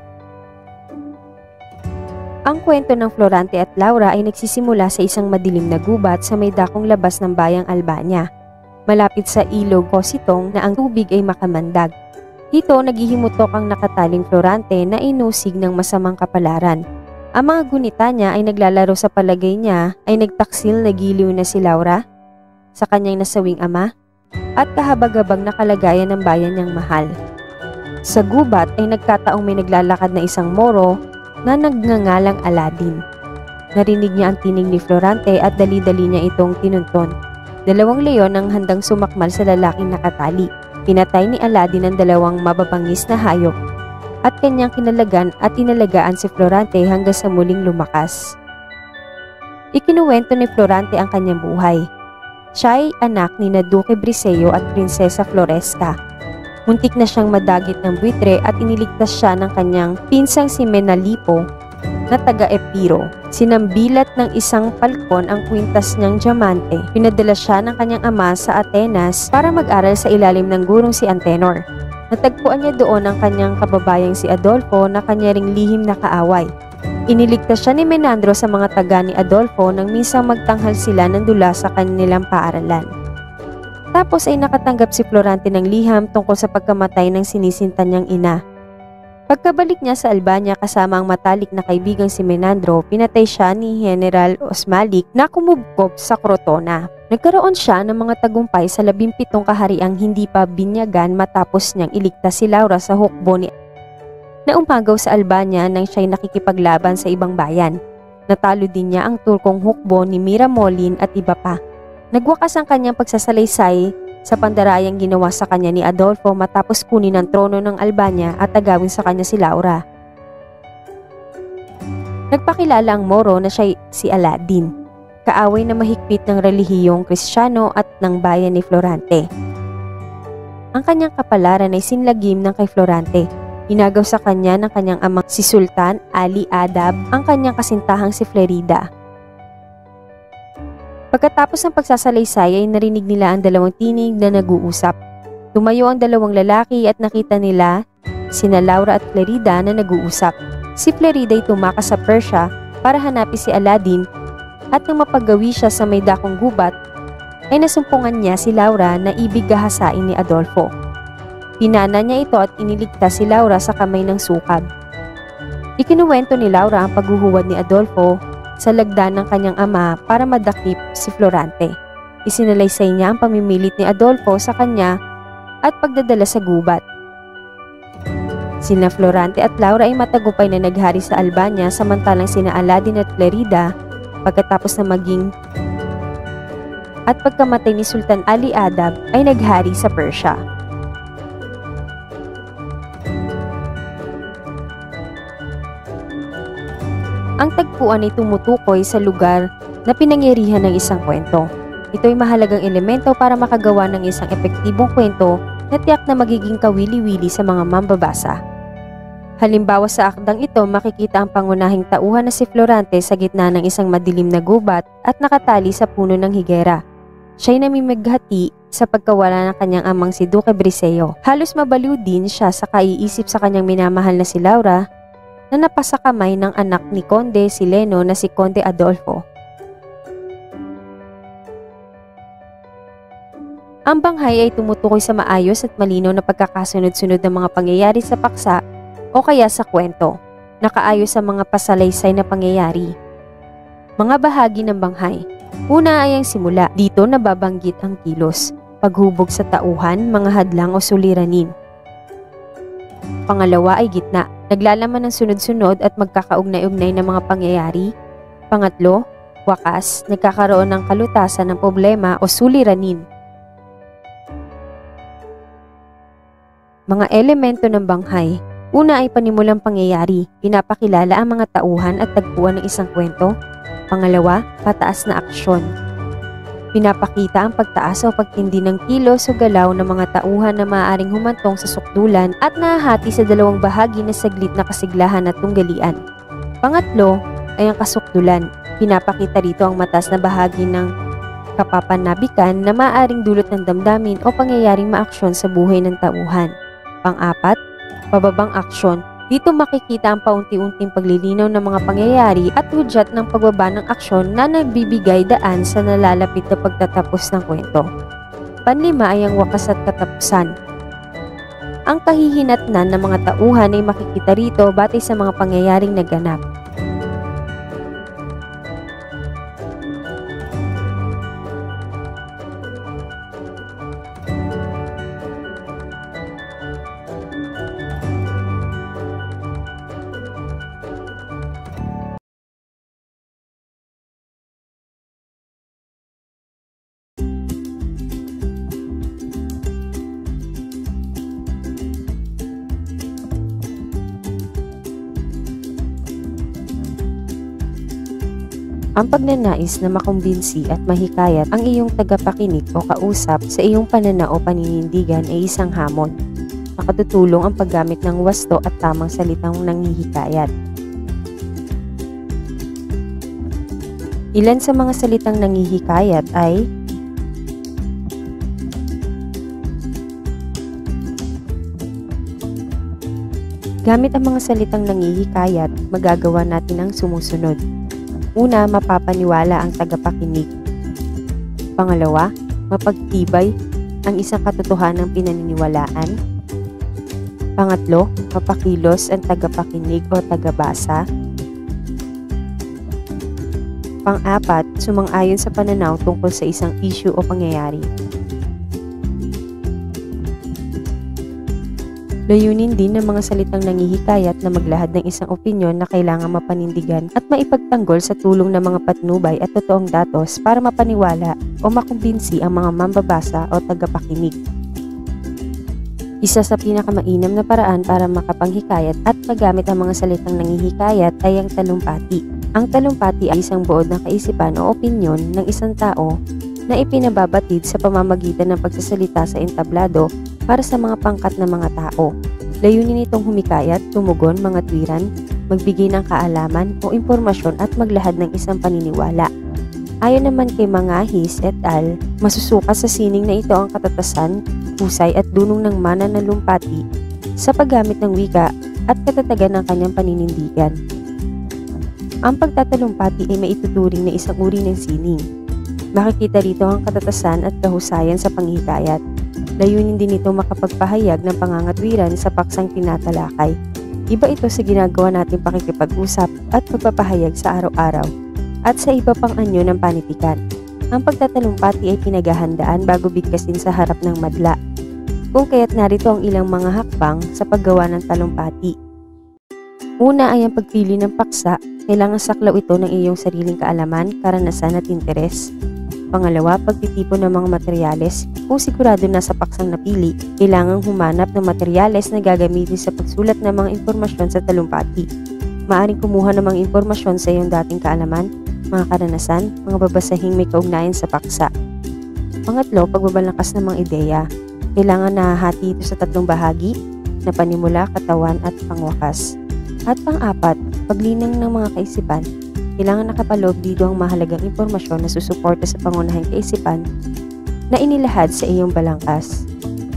A: Ang kwento ng Florante at Laura ay nagsisimula sa isang madilim na gubat sa may dakong labas ng bayang Albania, malapit sa ilog Cositong na ang tubig ay makamandag. Dito, naghihimutok ang nakataling Florante na inusig ng masamang kapalaran. Ang mga gunita niya ay naglalaro sa palagay niya ay nagtaksil na giliw na si Laura sa kanyang nasawing ama at kahabag-habag na kalagayan ng bayan niyang mahal. Sa gubat ay nagkataong may naglalakad na isang Moro na nagngangalang Aladdin. Narinig niya ang tinig ni Florante at dali-dali niya itong tinunton. 2 leon ang handang sumakmal sa lalaking nakatali. Pinatay ni Aladdin ang 2 mababangis na hayop at kanyang kinalagan at inalagaan si Florante hanggang sa muling lumakas. Ikinuwento ni Florante ang kanyang buhay. Siya ay anak ni Duque Briseo at Prinsesa Floresca. Muntik na siyang madagit ng buitre at iniligtas siya ng kanyang pinsang si Menalipo na taga Epiro. Sinambilat ng isang palkon ang kwintas niyang diamante. Pinadala siya ng kanyang ama sa Atenas para mag-aral sa ilalim ng gurong si Antenor. Natagpuan niya doon ang kanyang kababayang si Adolfo na kanya ring lihim na kaaway. Iniligtas siya ni Menandro sa mga taga ni Adolfo nang minsang magtanghal sila ng dula sa kanilang paaralan. Tapos ay nakatanggap si Florante ng liham tungkol sa pagkamatay ng sinisinta niyang ina. Pagkabalik niya sa Albania kasama ang matalik na kaibigang si Menandro, pinatay siya ni General Osmalik na kumubkob sa Crotona. Nagkaroon siya ng mga tagumpay sa 17 kahariang hindi pa binyagan matapos niyang iligtas si Laura sa hukbo ni na umagaw sa Albania nang siya'y nakikipaglaban sa ibang bayan. Natalo din niya ang Turkong hukbo ni Miramolin at iba pa. Nagwakas ang kanyang pagsasalaysay sa pandarayang ginawa sa kanya ni Adolfo matapos kunin ang trono ng Albania at agawin sa kanya si Laura. Nagpakilala ang Moro na siya si Aladdin, kaaway na mahigpit ng relihiyong Kristiyano at ng bayan ni Florante. Ang kanyang kapalaran ay sinlagim ng kay Florante. Inagaw sa kanya ng kanyang amang si Sultan Ali Adab ang kanyang kasintahang si Flerida. Pagkatapos ng pagsasalaysay ay narinig nila ang dalawang tinig na nag-uusap. Tumayo ang dalawang lalaki at nakita nila sina Laura at Flerida na nag-uusap. Si Flerida ay tumakas sa Persia para hanapin si Aladdin at nang mapagawi siya sa may dakong gubat ay nasumpungan niya si Laura na ibig gahasain ni Adolfo. Pinana niya ito at iniligtas si Laura sa kamay ng sukab. Ikinuwento ni Laura ang paghuhuwad ni Adolfo sa lagda ng kanyang ama para madakip si Florante. Isinalaysay niya ang pamimilit ni Adolfo sa kanya at pagdadala sa gubat. Sina Florante at Laura ay matagumpay na naghari sa Albania samantalang sina Aladdin at Flerida pagkatapos na at pagkamatay ni Sultan Ali Adab ay naghari sa Persia. Ang tagpuan ay tumutukoy sa lugar na pinangyarihan ng isang kwento. Ito ay mahalagang elemento para makagawa ng isang epektibong kwento na tiyak na magiging kawili-wili sa mga mambabasa. Halimbawa sa akdang ito, makikita ang pangunahing tauhan na si Florante sa gitna ng isang madilim na gubat at nakatali sa puno ng higera. Siya'y namimighati sa pagkawala ng kanyang amang si Duque Briseo. Halos mabaliw din siya sa kaiisip sa kanyang minamahal na si Laura na napasa kamay ng anak ni Conde Sileno na si Conde Adolfo. Ang banghay ay tumutukoy sa maayos at malinaw na pagkakasunod-sunod ng mga pangyayari sa paksa o kaya sa kwento, nakaayos sa mga pasalaysay na pangyayari. Mga bahagi ng banghay. Una ay ang simula. Dito nababanggit ang kilos, paghubog sa tauhan, mga hadlang o suliranin. Pangalawa ay gitna. Naglalaman ng sunod-sunod at magkakaugnay-ugnay ng mga pangyayari. Pangatlo, wakas, nagkakaroon ng kalutasan ng problema o suliranin. Mga elemento ng banghay. Una ay panimulang pangyayari, pinapakilala ang mga tauhan at tagpuan ng isang kwento. Pangalawa, pataas na aksyon. Pinapakita ang pagtaas o pagtindi ng kilos o galaw ng mga tauhan na maaaring humantong sa sukdulan at nahahati sa dalawang bahagi na saglit na kasiglahan at tunggalian. Pangatlo ay ang kasukdulan. Pinapakita rito ang mataas na bahagi ng kapapanabikan na maaaring dulot ng damdamin o pangyayaring maaksyon sa buhay ng tauhan. Pang-apat, pababang aksyon. Dito makikita ang paunti-unting paglilinaw ng mga pangyayari at hudyat ng pagbaba ng aksyon na nagbibigay daan sa nalalapit na pagtatapos ng kwento. Panlima ay ang wakas at katapusan. Ang kahihinatnan ng mga tauhan ay makikita rito batay sa mga pangyayaring naganap. Ang pagnanais na makumbinsi at mahikayat ang iyong tagapakinig o kausap sa iyong pananaw o paninindigan ay isang hamon. Makatutulong ang paggamit ng wasto at tamang salitang nanghihikayat. Ilan sa mga salitang nanghihikayat ay gamit ang mga salitang nanghihikayat, magagawa natin ang sumusunod. Una, mapapaniwala ang tagapakinig. Pangalawa, mapagtibay ang isang katotohanang pinaniniwalaan. Pangatlo, mapakilos ang tagapakinig o tagabasa. Pang-apat, sumang-ayon sa pananaw tungkol sa isang issue o pangyayari. Layunin din ng mga salitang nangihikayat na maglahad ng isang opinyon na kailangang mapanindigan at maipagtanggol sa tulong ng mga patnubay at totoong datos para mapaniwala o makumbinsi ang mga mambabasa o tagapakinig. Isa sa pinakamainam na paraan para makapanghikayat at magamit ang mga salitang nangihikayat ay ang talumpati. Ang talumpati ay isang buod ng kaisipan o opinyon ng isang tao na ipinababatid sa pamamagitan ng pagsasalita sa entablado para sa mga pangkat ng mga tao. Layunin nitong humikayat, tumugon, mga tuwiran, magbigay ng kaalaman o impormasyon at maglahad ng isang paniniwala. Ayon naman kay Mangahis et al., masusukat sa sining na ito ang katatasan, husay at dunong ng mananalumpati sa paggamit ng wika at katatagan ng kanyang paninindigan. Ang pagtatalumpati ay maituturing na isang uri ng sining. Makikita rito ang katatasan at kahusayan sa panghikayat. Layunin din ito makapagpahayag ng pangangatwiran sa paksang tinatalakay. Iba ito sa ginagawa nating pakikipag-usap at pagpapahayag sa araw-araw at sa iba pang anyo ng panitikan. Ang pagtatalumpati ay pinaghahandaan bago bigkasin sa harap ng madla. Kung kaya't narito ang ilang mga hakbang sa paggawa ng talumpati. Una ay ang pagpili ng paksa. Kailangan saklaw ito ng iyong sariling kaalaman, karanasan at interes. Pangalawa, pagtitipon ng mga materyales. Kung sigurado na sa paksang napili, kailangang humanap ng materyales na gagamitin sa pagsulat ng mga impormasyon sa talumpati. Maaring kumuha ng mga impormasyon sa iyong dating kaalaman, mga karanasan, mga babasahing may kaugnayan sa paksa. Pangatlo, pagbabalakas ng mga ideya. Kailangan nahahati ito sa 3 bahagi na panimula, katawan at pangwakas. At pang-apat, paglinang ng mga kaisipan. Kailangan nakapaloob dito ang mahalagang impormasyon na susuporta sa pangunahing kaisipan na inilahad sa iyong balangkas.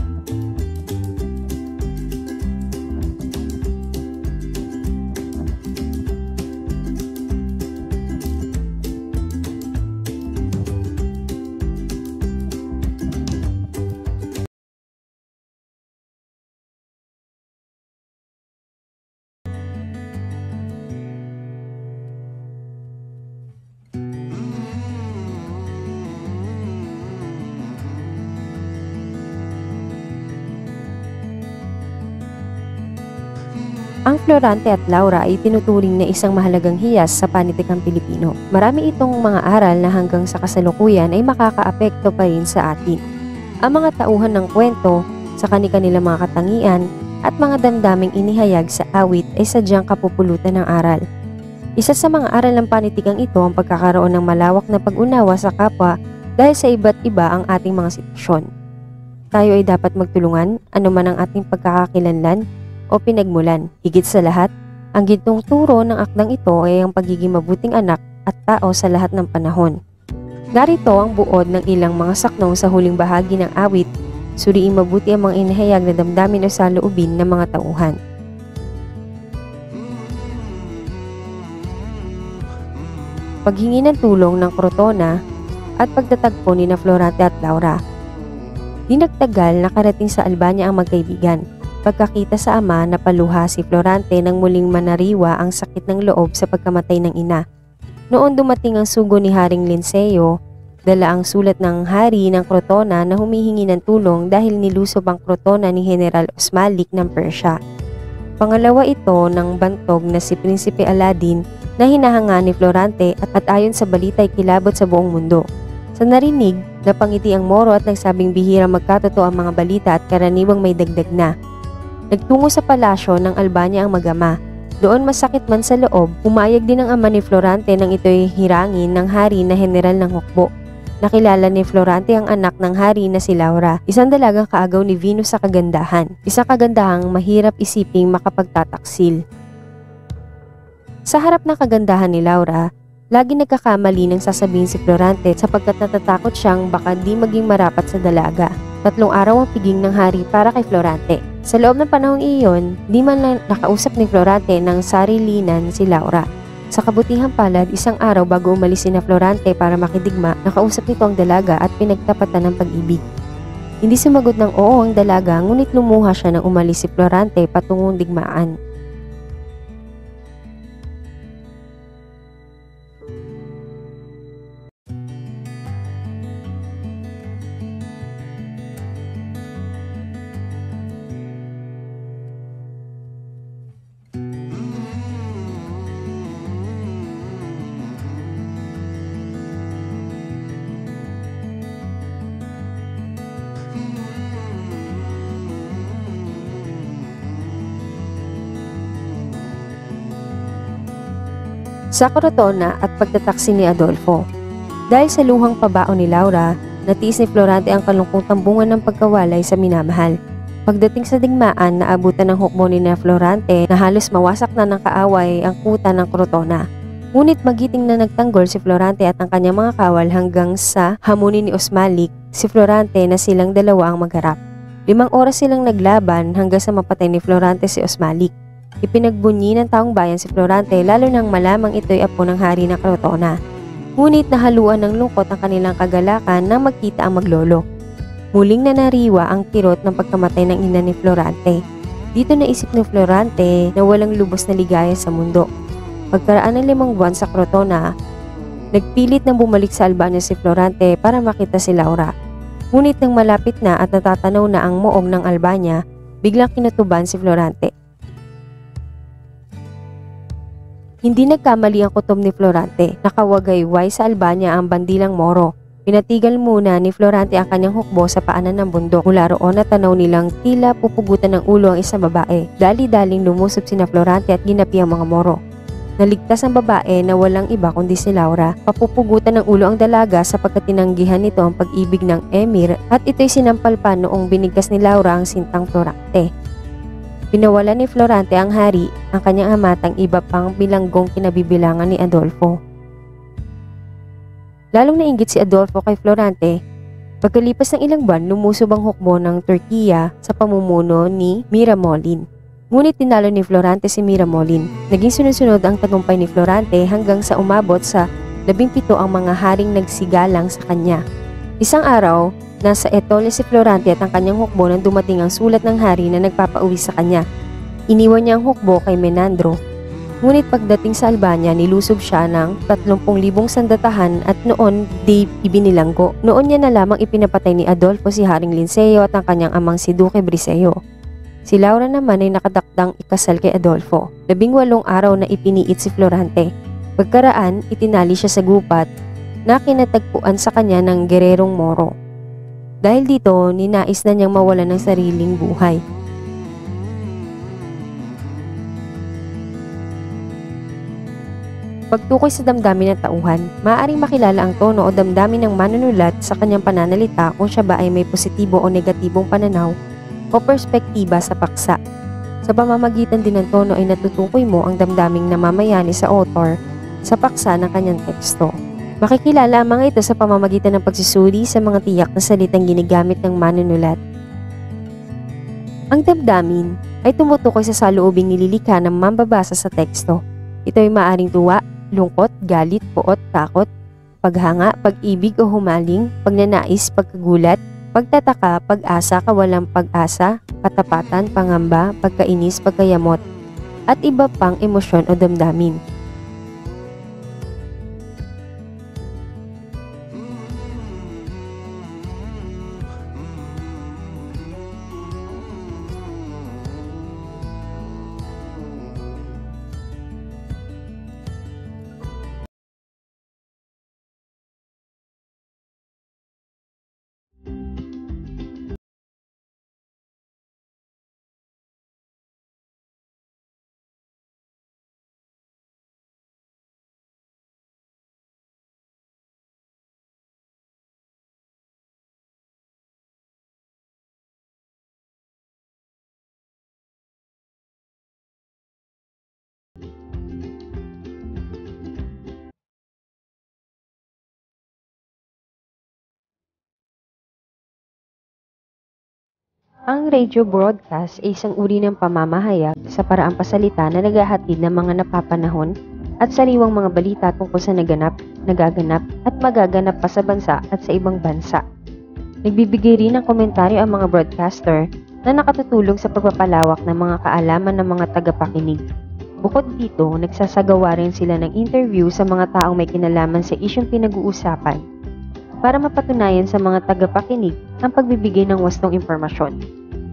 A: Ang Florante at Laura ay tinuturing na isang mahalagang hiyas sa panitikang Pilipino. Marami itong mga aral na hanggang sa kasalukuyan ay makakaapekto pa rin sa atin. Ang mga tauhan ng kwento sa kanilang mga katangian at mga damdaming inihayag sa awit ay sadyang kapupulutan ng aral. Isa sa mga aral ng panitikang ito ang pagkakaroon ng malawak na pag-unawa sa kapwa dahil sa iba't iba ang ating mga sitwasyon. Tayo ay dapat magtulungan anuman ang ating pagkakakilanlan o pinagmulan. Higit sa lahat, ang gintong turo ng akdang ito ay ang pagiging mabuting anak at tao sa lahat ng panahon. Narito ang buod ng ilang mga saknong sa huling bahagi ng awit. Suriing mabuti ang mga inihayag na damdamin o saloobin ng mga tauhan. Paghingi ng tulong ng Crotona at pagtatagpo ni Florante at Laura. Di nagtagal nakarating sa Albania ang magkaibigan. Pagkakita sa ama, napaluha si Florante nang muling manariwa ang sakit ng loob sa pagkamatay ng ina. Noon dumating ang sugo ni Haring Linceo, dala ang sulat ng hari ng Crotona na humihingi ng tulong dahil nilusob ang Crotona ni General Osmalik ng Persya. Pangalawa ito ng bantog na si Prinsipe Aladin na hinahanga ni Florante at ayon sa balita ay kilabot sa buong mundo. Sa narinig, napangiti ang Moro at nagsabing bihira magkatotoo ang mga balita at karaniwang may dagdag na. Nagtungo sa palasyo ng Albania ang mag-ama. Doon masakit man sa loob, pumayag din ang ama ni Florante nang ito'y hirangin ng hari na general ng hukbo. Nakilala ni Florante ang anak ng hari na si Laura, isang dalagang kaagaw ni Venus sa kagandahan. Isang kagandahang mahirap isiping makapagtataksil. Sa harap ng kagandahan ni Laura, lagi nagkakamali ng sasabihin si Florante sapagkat natatakot siyang baka di maging marapat sa dalaga. 3 araw ang piging ng hari para kay Florante. Sa loob ng panahong iyon, di man lang nakausap ni Florante ng sarilinan si Laura. Sa kabutihang palad, isang araw bago umalis si Florante para makidigma, nakausap nito ang dalaga at pinagtapatan ng pag-ibig. Hindi sumagot ng oo ang dalaga, ngunit lumuha siya nang umalis si Florante patungong digmaan. sa Crotona at pagtataksi ni Adolfo. Dahil sa luhang pabaon ni Laura, natiis ni Florante ang kalungkutang bunga ng pagkawalay sa minamahal. Pagdating sa digmaan, naabutan ng hukbo ni Florante na halos mawasak na ng kaaway ang kuta ng Crotona. Ngunit magiting na nagtanggol si Florante at ang kanyang mga kawal hanggang sa hamunin ni Osmalik si Florante na silang dalawa ang magharap. 5 oras silang naglaban hanggang sa mapatay ni Florante si Osmalik. Ipinagbunyi ng taong bayan si Florante lalo nang malamang ito'y apo ng hari ng Crotona. Ngunit nahaluan ng lungkot ang kanilang kagalakan nang magkita ang maglolo. Muling nanariwa ang kirot ng pagkamatay ng ina ni Florante. Dito naisip ni Florante na walang lubos na ligaya sa mundo. Pagkaraan ng 5 buwan sa Crotona, nagpilit na bumalik sa Albania si Florante para makita si Laura. Ngunit nang malapit na at natatanaw na ang moog ng Albania, biglang kinutuban si Florante. Hindi nagkamali ang kutob ni Florante. Nakawagayway sa Albania ang bandilang Moro. Pinatigal muna ni Florante ang kanyang hukbo sa paanan ng bundok. Mula roon natanaw nilang tila pupugutan ng ulo ang isang babae. Dali-daling lumusob sina Florante at ginapi ang mga Moro. Naligtas ang babae na walang iba kundi si Laura. Papupugutan ng ulo ang dalaga sapagkat tinanggihan nito ang pag-ibig ng emir at ito'y sinampal pa noong binigkas ni Laura ang sintang Florante. Pinawala ni Florante ang hari, ang kanyang amatang iba pang bilanggong kinabibilangan ni Adolfo. Lalong nainggit si Adolfo kay Florante. Pagkalipas ng ilang buwan, lumusob ang hukbo ng Turkiya sa pamumuno ni Miramolin. Ngunit tinalo ni Florante si Miramolin. Naging sunod-sunod ang tagumpay ni Florante hanggang sa umabot sa 17 ang mga haring nagsigalang sa kanya. Isang araw, nasa Etole si Florante at ang kanyang hukbo nang dumating ang sulat ng hari na nagpapauwi sa kanya. Iniwan niya ang hukbo kay Menandro. Ngunit pagdating sa Albania, nilusob siya ng 30,000 sandatahan at noon di ibinilanggo. Noon niya na lamang ipinapatay ni Adolfo si Haring Linceo at ang kanyang amang si Duque Briseo. Si Laura naman ay nakadakdang ikasal kay Adolfo. 18 araw na ipiniit si Florante. Pagkaraan, itinali siya sa gupat na kinatagpuan sa kanya ng gererong Moro. Dahil dito, ninais na niyang mawalan ng sariling buhay. Pagtukoy sa damdamin ng tauhan, maaaring makilala ang tono o damdamin ng manunulat sa kanyang pananalita kung siya ba ay may positibo o negatibong pananaw o perspektiba sa paksa. Sa pamamagitan din ng tono ay natutukoy mo ang damdaming namamayani sa author sa paksa ng kanyang teksto. Makikilala ang mga ito sa pamamagitan ng pagsusuri sa mga tiyak na salitang ginagamit ng manunulat. Ang damdamin ay tumutukoy sa saloobing nililikha ng mambabasa sa teksto. Ito ay maaaring tuwa, lungkot, galit, puot, takot, paghanga, pag-ibig o humaling, pagnanais, pagkagulat, pagtataka, pag-asa, kawalang pag-asa, katapatan, pangamba, pagkainis, pagkayamot, at iba pang emosyon o damdamin. Ang radio broadcast ay isang uri ng pamamahayag sa paraang pasalita na naghahatid ng mga napapanahon at sariwang mga balita tungkol sa naganap, nagaganap at magaganap pa sa bansa at sa ibang bansa. Nagbibigay rin ng komentaryo ang mga broadcaster na nakatutulong sa pagpapalawak ng mga kaalaman ng mga tagapakinig. Bukod dito, nagsasagawa rin sila ng interview sa mga taong may kinalaman sa isyong pinag-uusapan para mapatunayan sa mga tagapakinig ang pagbibigay ng wastong impormasyon.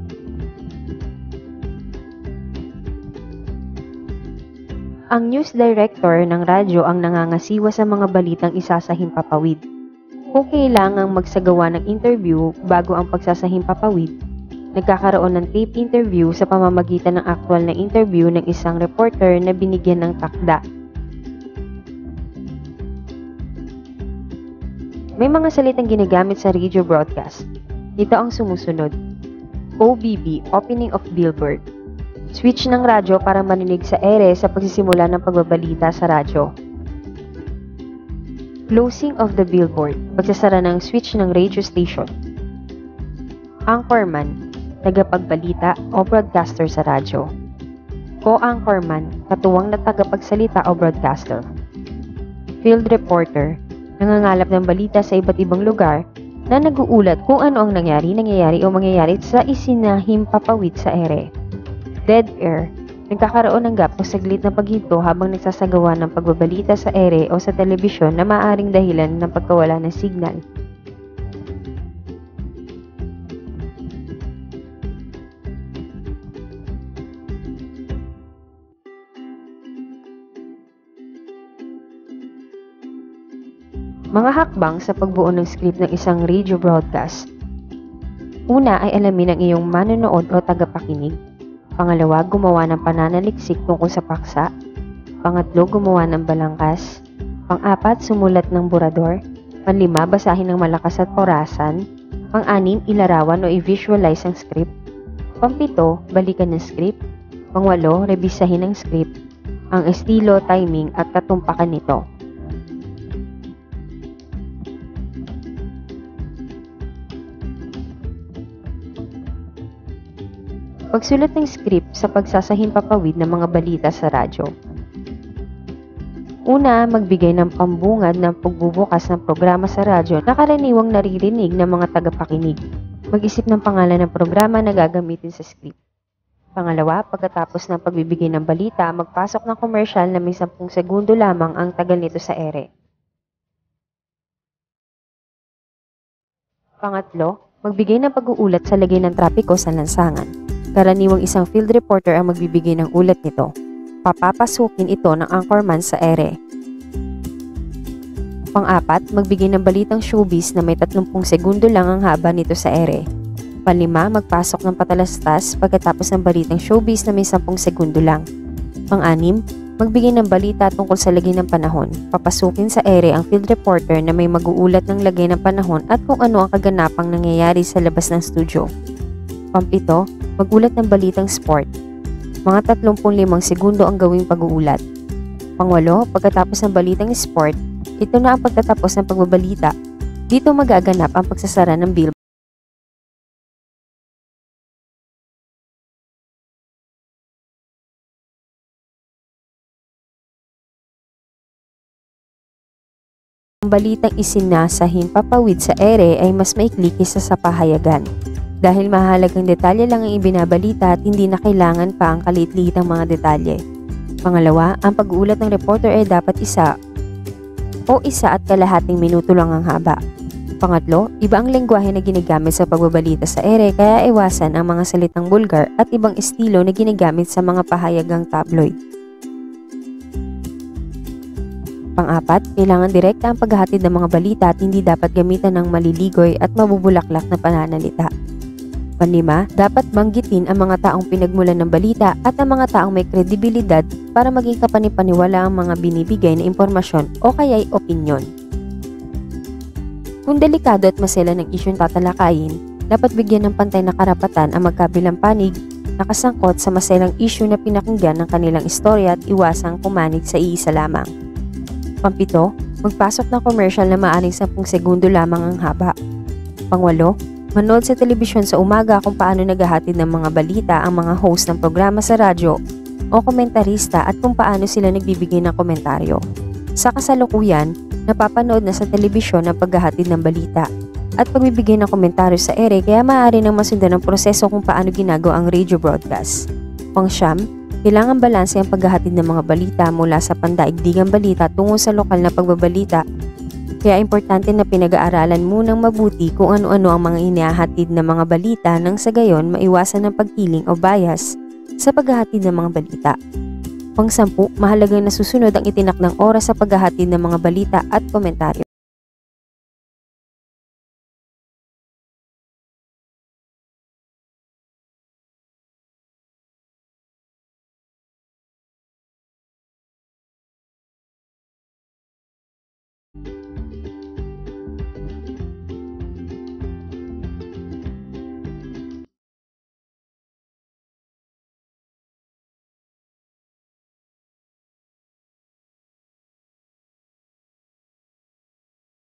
A: Ang news director ng radyo ang nangangasiwa sa mga balitang isasahimpapawid. Kung kailangang magsagawa ng interview bago ang pagsasahimpapawid, nagkakaroon ng tape interview sa pamamagitan ng aktwal na interview ng isang reporter na binigyan ng takda. May mga salitang ginagamit sa radio broadcast. Ito ang sumusunod. OBB, Opening of Billboard. Switch ng radyo para marinig sa ere sa pagsisimula ng pagbabalita sa radyo. Closing of the billboard, pagsasara ng switch ng radio station. Anchorman, tagapagbalita o broadcaster sa radyo. Co-anchorman, katuwang na tagapagsalita o broadcaster. Field reporter, nangangalap ng balita sa iba't ibang lugar na nag-uulat kung ano ang nangyayari o mangyayari sa isinahimpapawid sa ere. Dead air, nagkakaroon ng gap o saglit na paghinto habang nagsasagawa ng pagbabalita sa ere o sa telebisyon na maaaring dahilan ng pagkawala ng signal. Mga hakbang sa pagbuo ng script ng isang radio broadcast. Una ay alamin ang iyong manonood o tagapakinig. Pangalawa, gumawa ng pananaliksik tungkol sa paksa. Pangatlo, gumawa ng balangkas. Pang-apat, sumulat ng burador. Panlima, basahin ng malakas at orasan. Pang-anim, ilarawan o i-visualize ang script. Pang-pito, balikan ng script. Pang-walo, rebisahin ang script. Ang estilo, timing at katumpakan nito. Pagsulat ng script sa pagsasahimpapawid ng mga balita sa radyo. Una, magbigay ng pambungad ng pagbubukas ng programa sa radyo na karaniwang naririnig ng mga tagapakinig. Mag-isip ng pangalan ng programa na gagamitin sa script. Pangalawa, pagkatapos ng pagbibigay ng balita, magpasok ng commercial na may 10 segundo lamang ang tagal nito sa ere. Pangatlo, magbigay ng pag-uulat sa lagay ng trapiko sa lansangan. Karaniwang isang field reporter ang magbibigay ng ulat nito. Papapasukin ito ng anchorman sa ere. Pang-apat, magbigay ng balitang showbiz na may 30 segundo lang ang haba nito sa ere. Panlima, magpasok ng patalastas pagkatapos ng balitang showbiz na may 10 segundo lang. Pang-anim, magbigay ng balita tungkol sa lagay ng panahon. Papasukin sa ere ang field reporter na may mag-uulat ng lagay ng panahon at kung ano ang kaganapang nangyayari sa labas ng studio. Pang-pito, magulat ng balitang sport. Mga 35 segundo ang gawing pag-uulat. Pang-walo, pagkatapos ng balitang sport, ito na ang pagtatapos ng pagbabalita. Dito magaganap ang pagsasara ng billboard. Ang balitang isinasahimpapawid sa ere ay mas maikli kaysa sa pahayagan. Dahil mahalagang detalye lang ang ibinabalita at hindi na kailangan pa ang kalit-litang mga detalye. Pangalawa, ang pag-uulat ng reporter ay dapat 1 o 1.5 minuto lang ang haba. Pangatlo, iba ang lengguwahe na ginagamit sa pagbabalita sa ere kaya iwasan ang mga salitang bulgar at ibang estilo na ginagamit sa mga pahayagang tabloid. Pang-apat, kailangan direkta ang paghahatid ng mga balita at hindi dapat gamitan ng maliligoy at mabubulaklak na pananalita. Panlima, dapat banggitin ang mga taong pinagmulan ng balita at ang mga taong may kredibilidad para maging kapanipaniwala ang mga binibigay na impormasyon o kaya'y opinyon. Kung delikado at masela ng isyong tatalakayin, dapat bigyan ng pantay na karapatan ang magkabilang panig na kasangkot sa maselang isyu na pinakinggan ng kanilang istorya at iwasang pumanig sa iisa lamang. Pang-pito, magpasok ng commercial na maaaring 10 segundo lamang ang haba. Pang-walo, manood sa telebisyon sa umaga kung paano naghahatid ng mga balita ang mga host ng programa sa radyo o komentarista at kung paano sila nagbibigay ng komentaryo. Sa kasalukuyan, napapanood na sa telebisyon ang paghahatid ng balita at pagbibigay ng komentaryo sa ere kaya maaari nang masundan ang proseso kung paano ginagawa ang radio broadcast. Pang-siyam, kailangan balanse ang paghahatid ng mga balita mula sa pandaigdigang balita tungo sa lokal na pagbabalita. Kaya importante na pinag-aaralan munang mabuti kung ano-ano ang mga inihahatid na mga balita nang sa gayon maiwasan ang pagkiling o bias sa paghahatid ng mga balita. Pang-10, mahalagang nasusunod ang itinakdang oras sa paghahatid ng mga balita at komentaryo.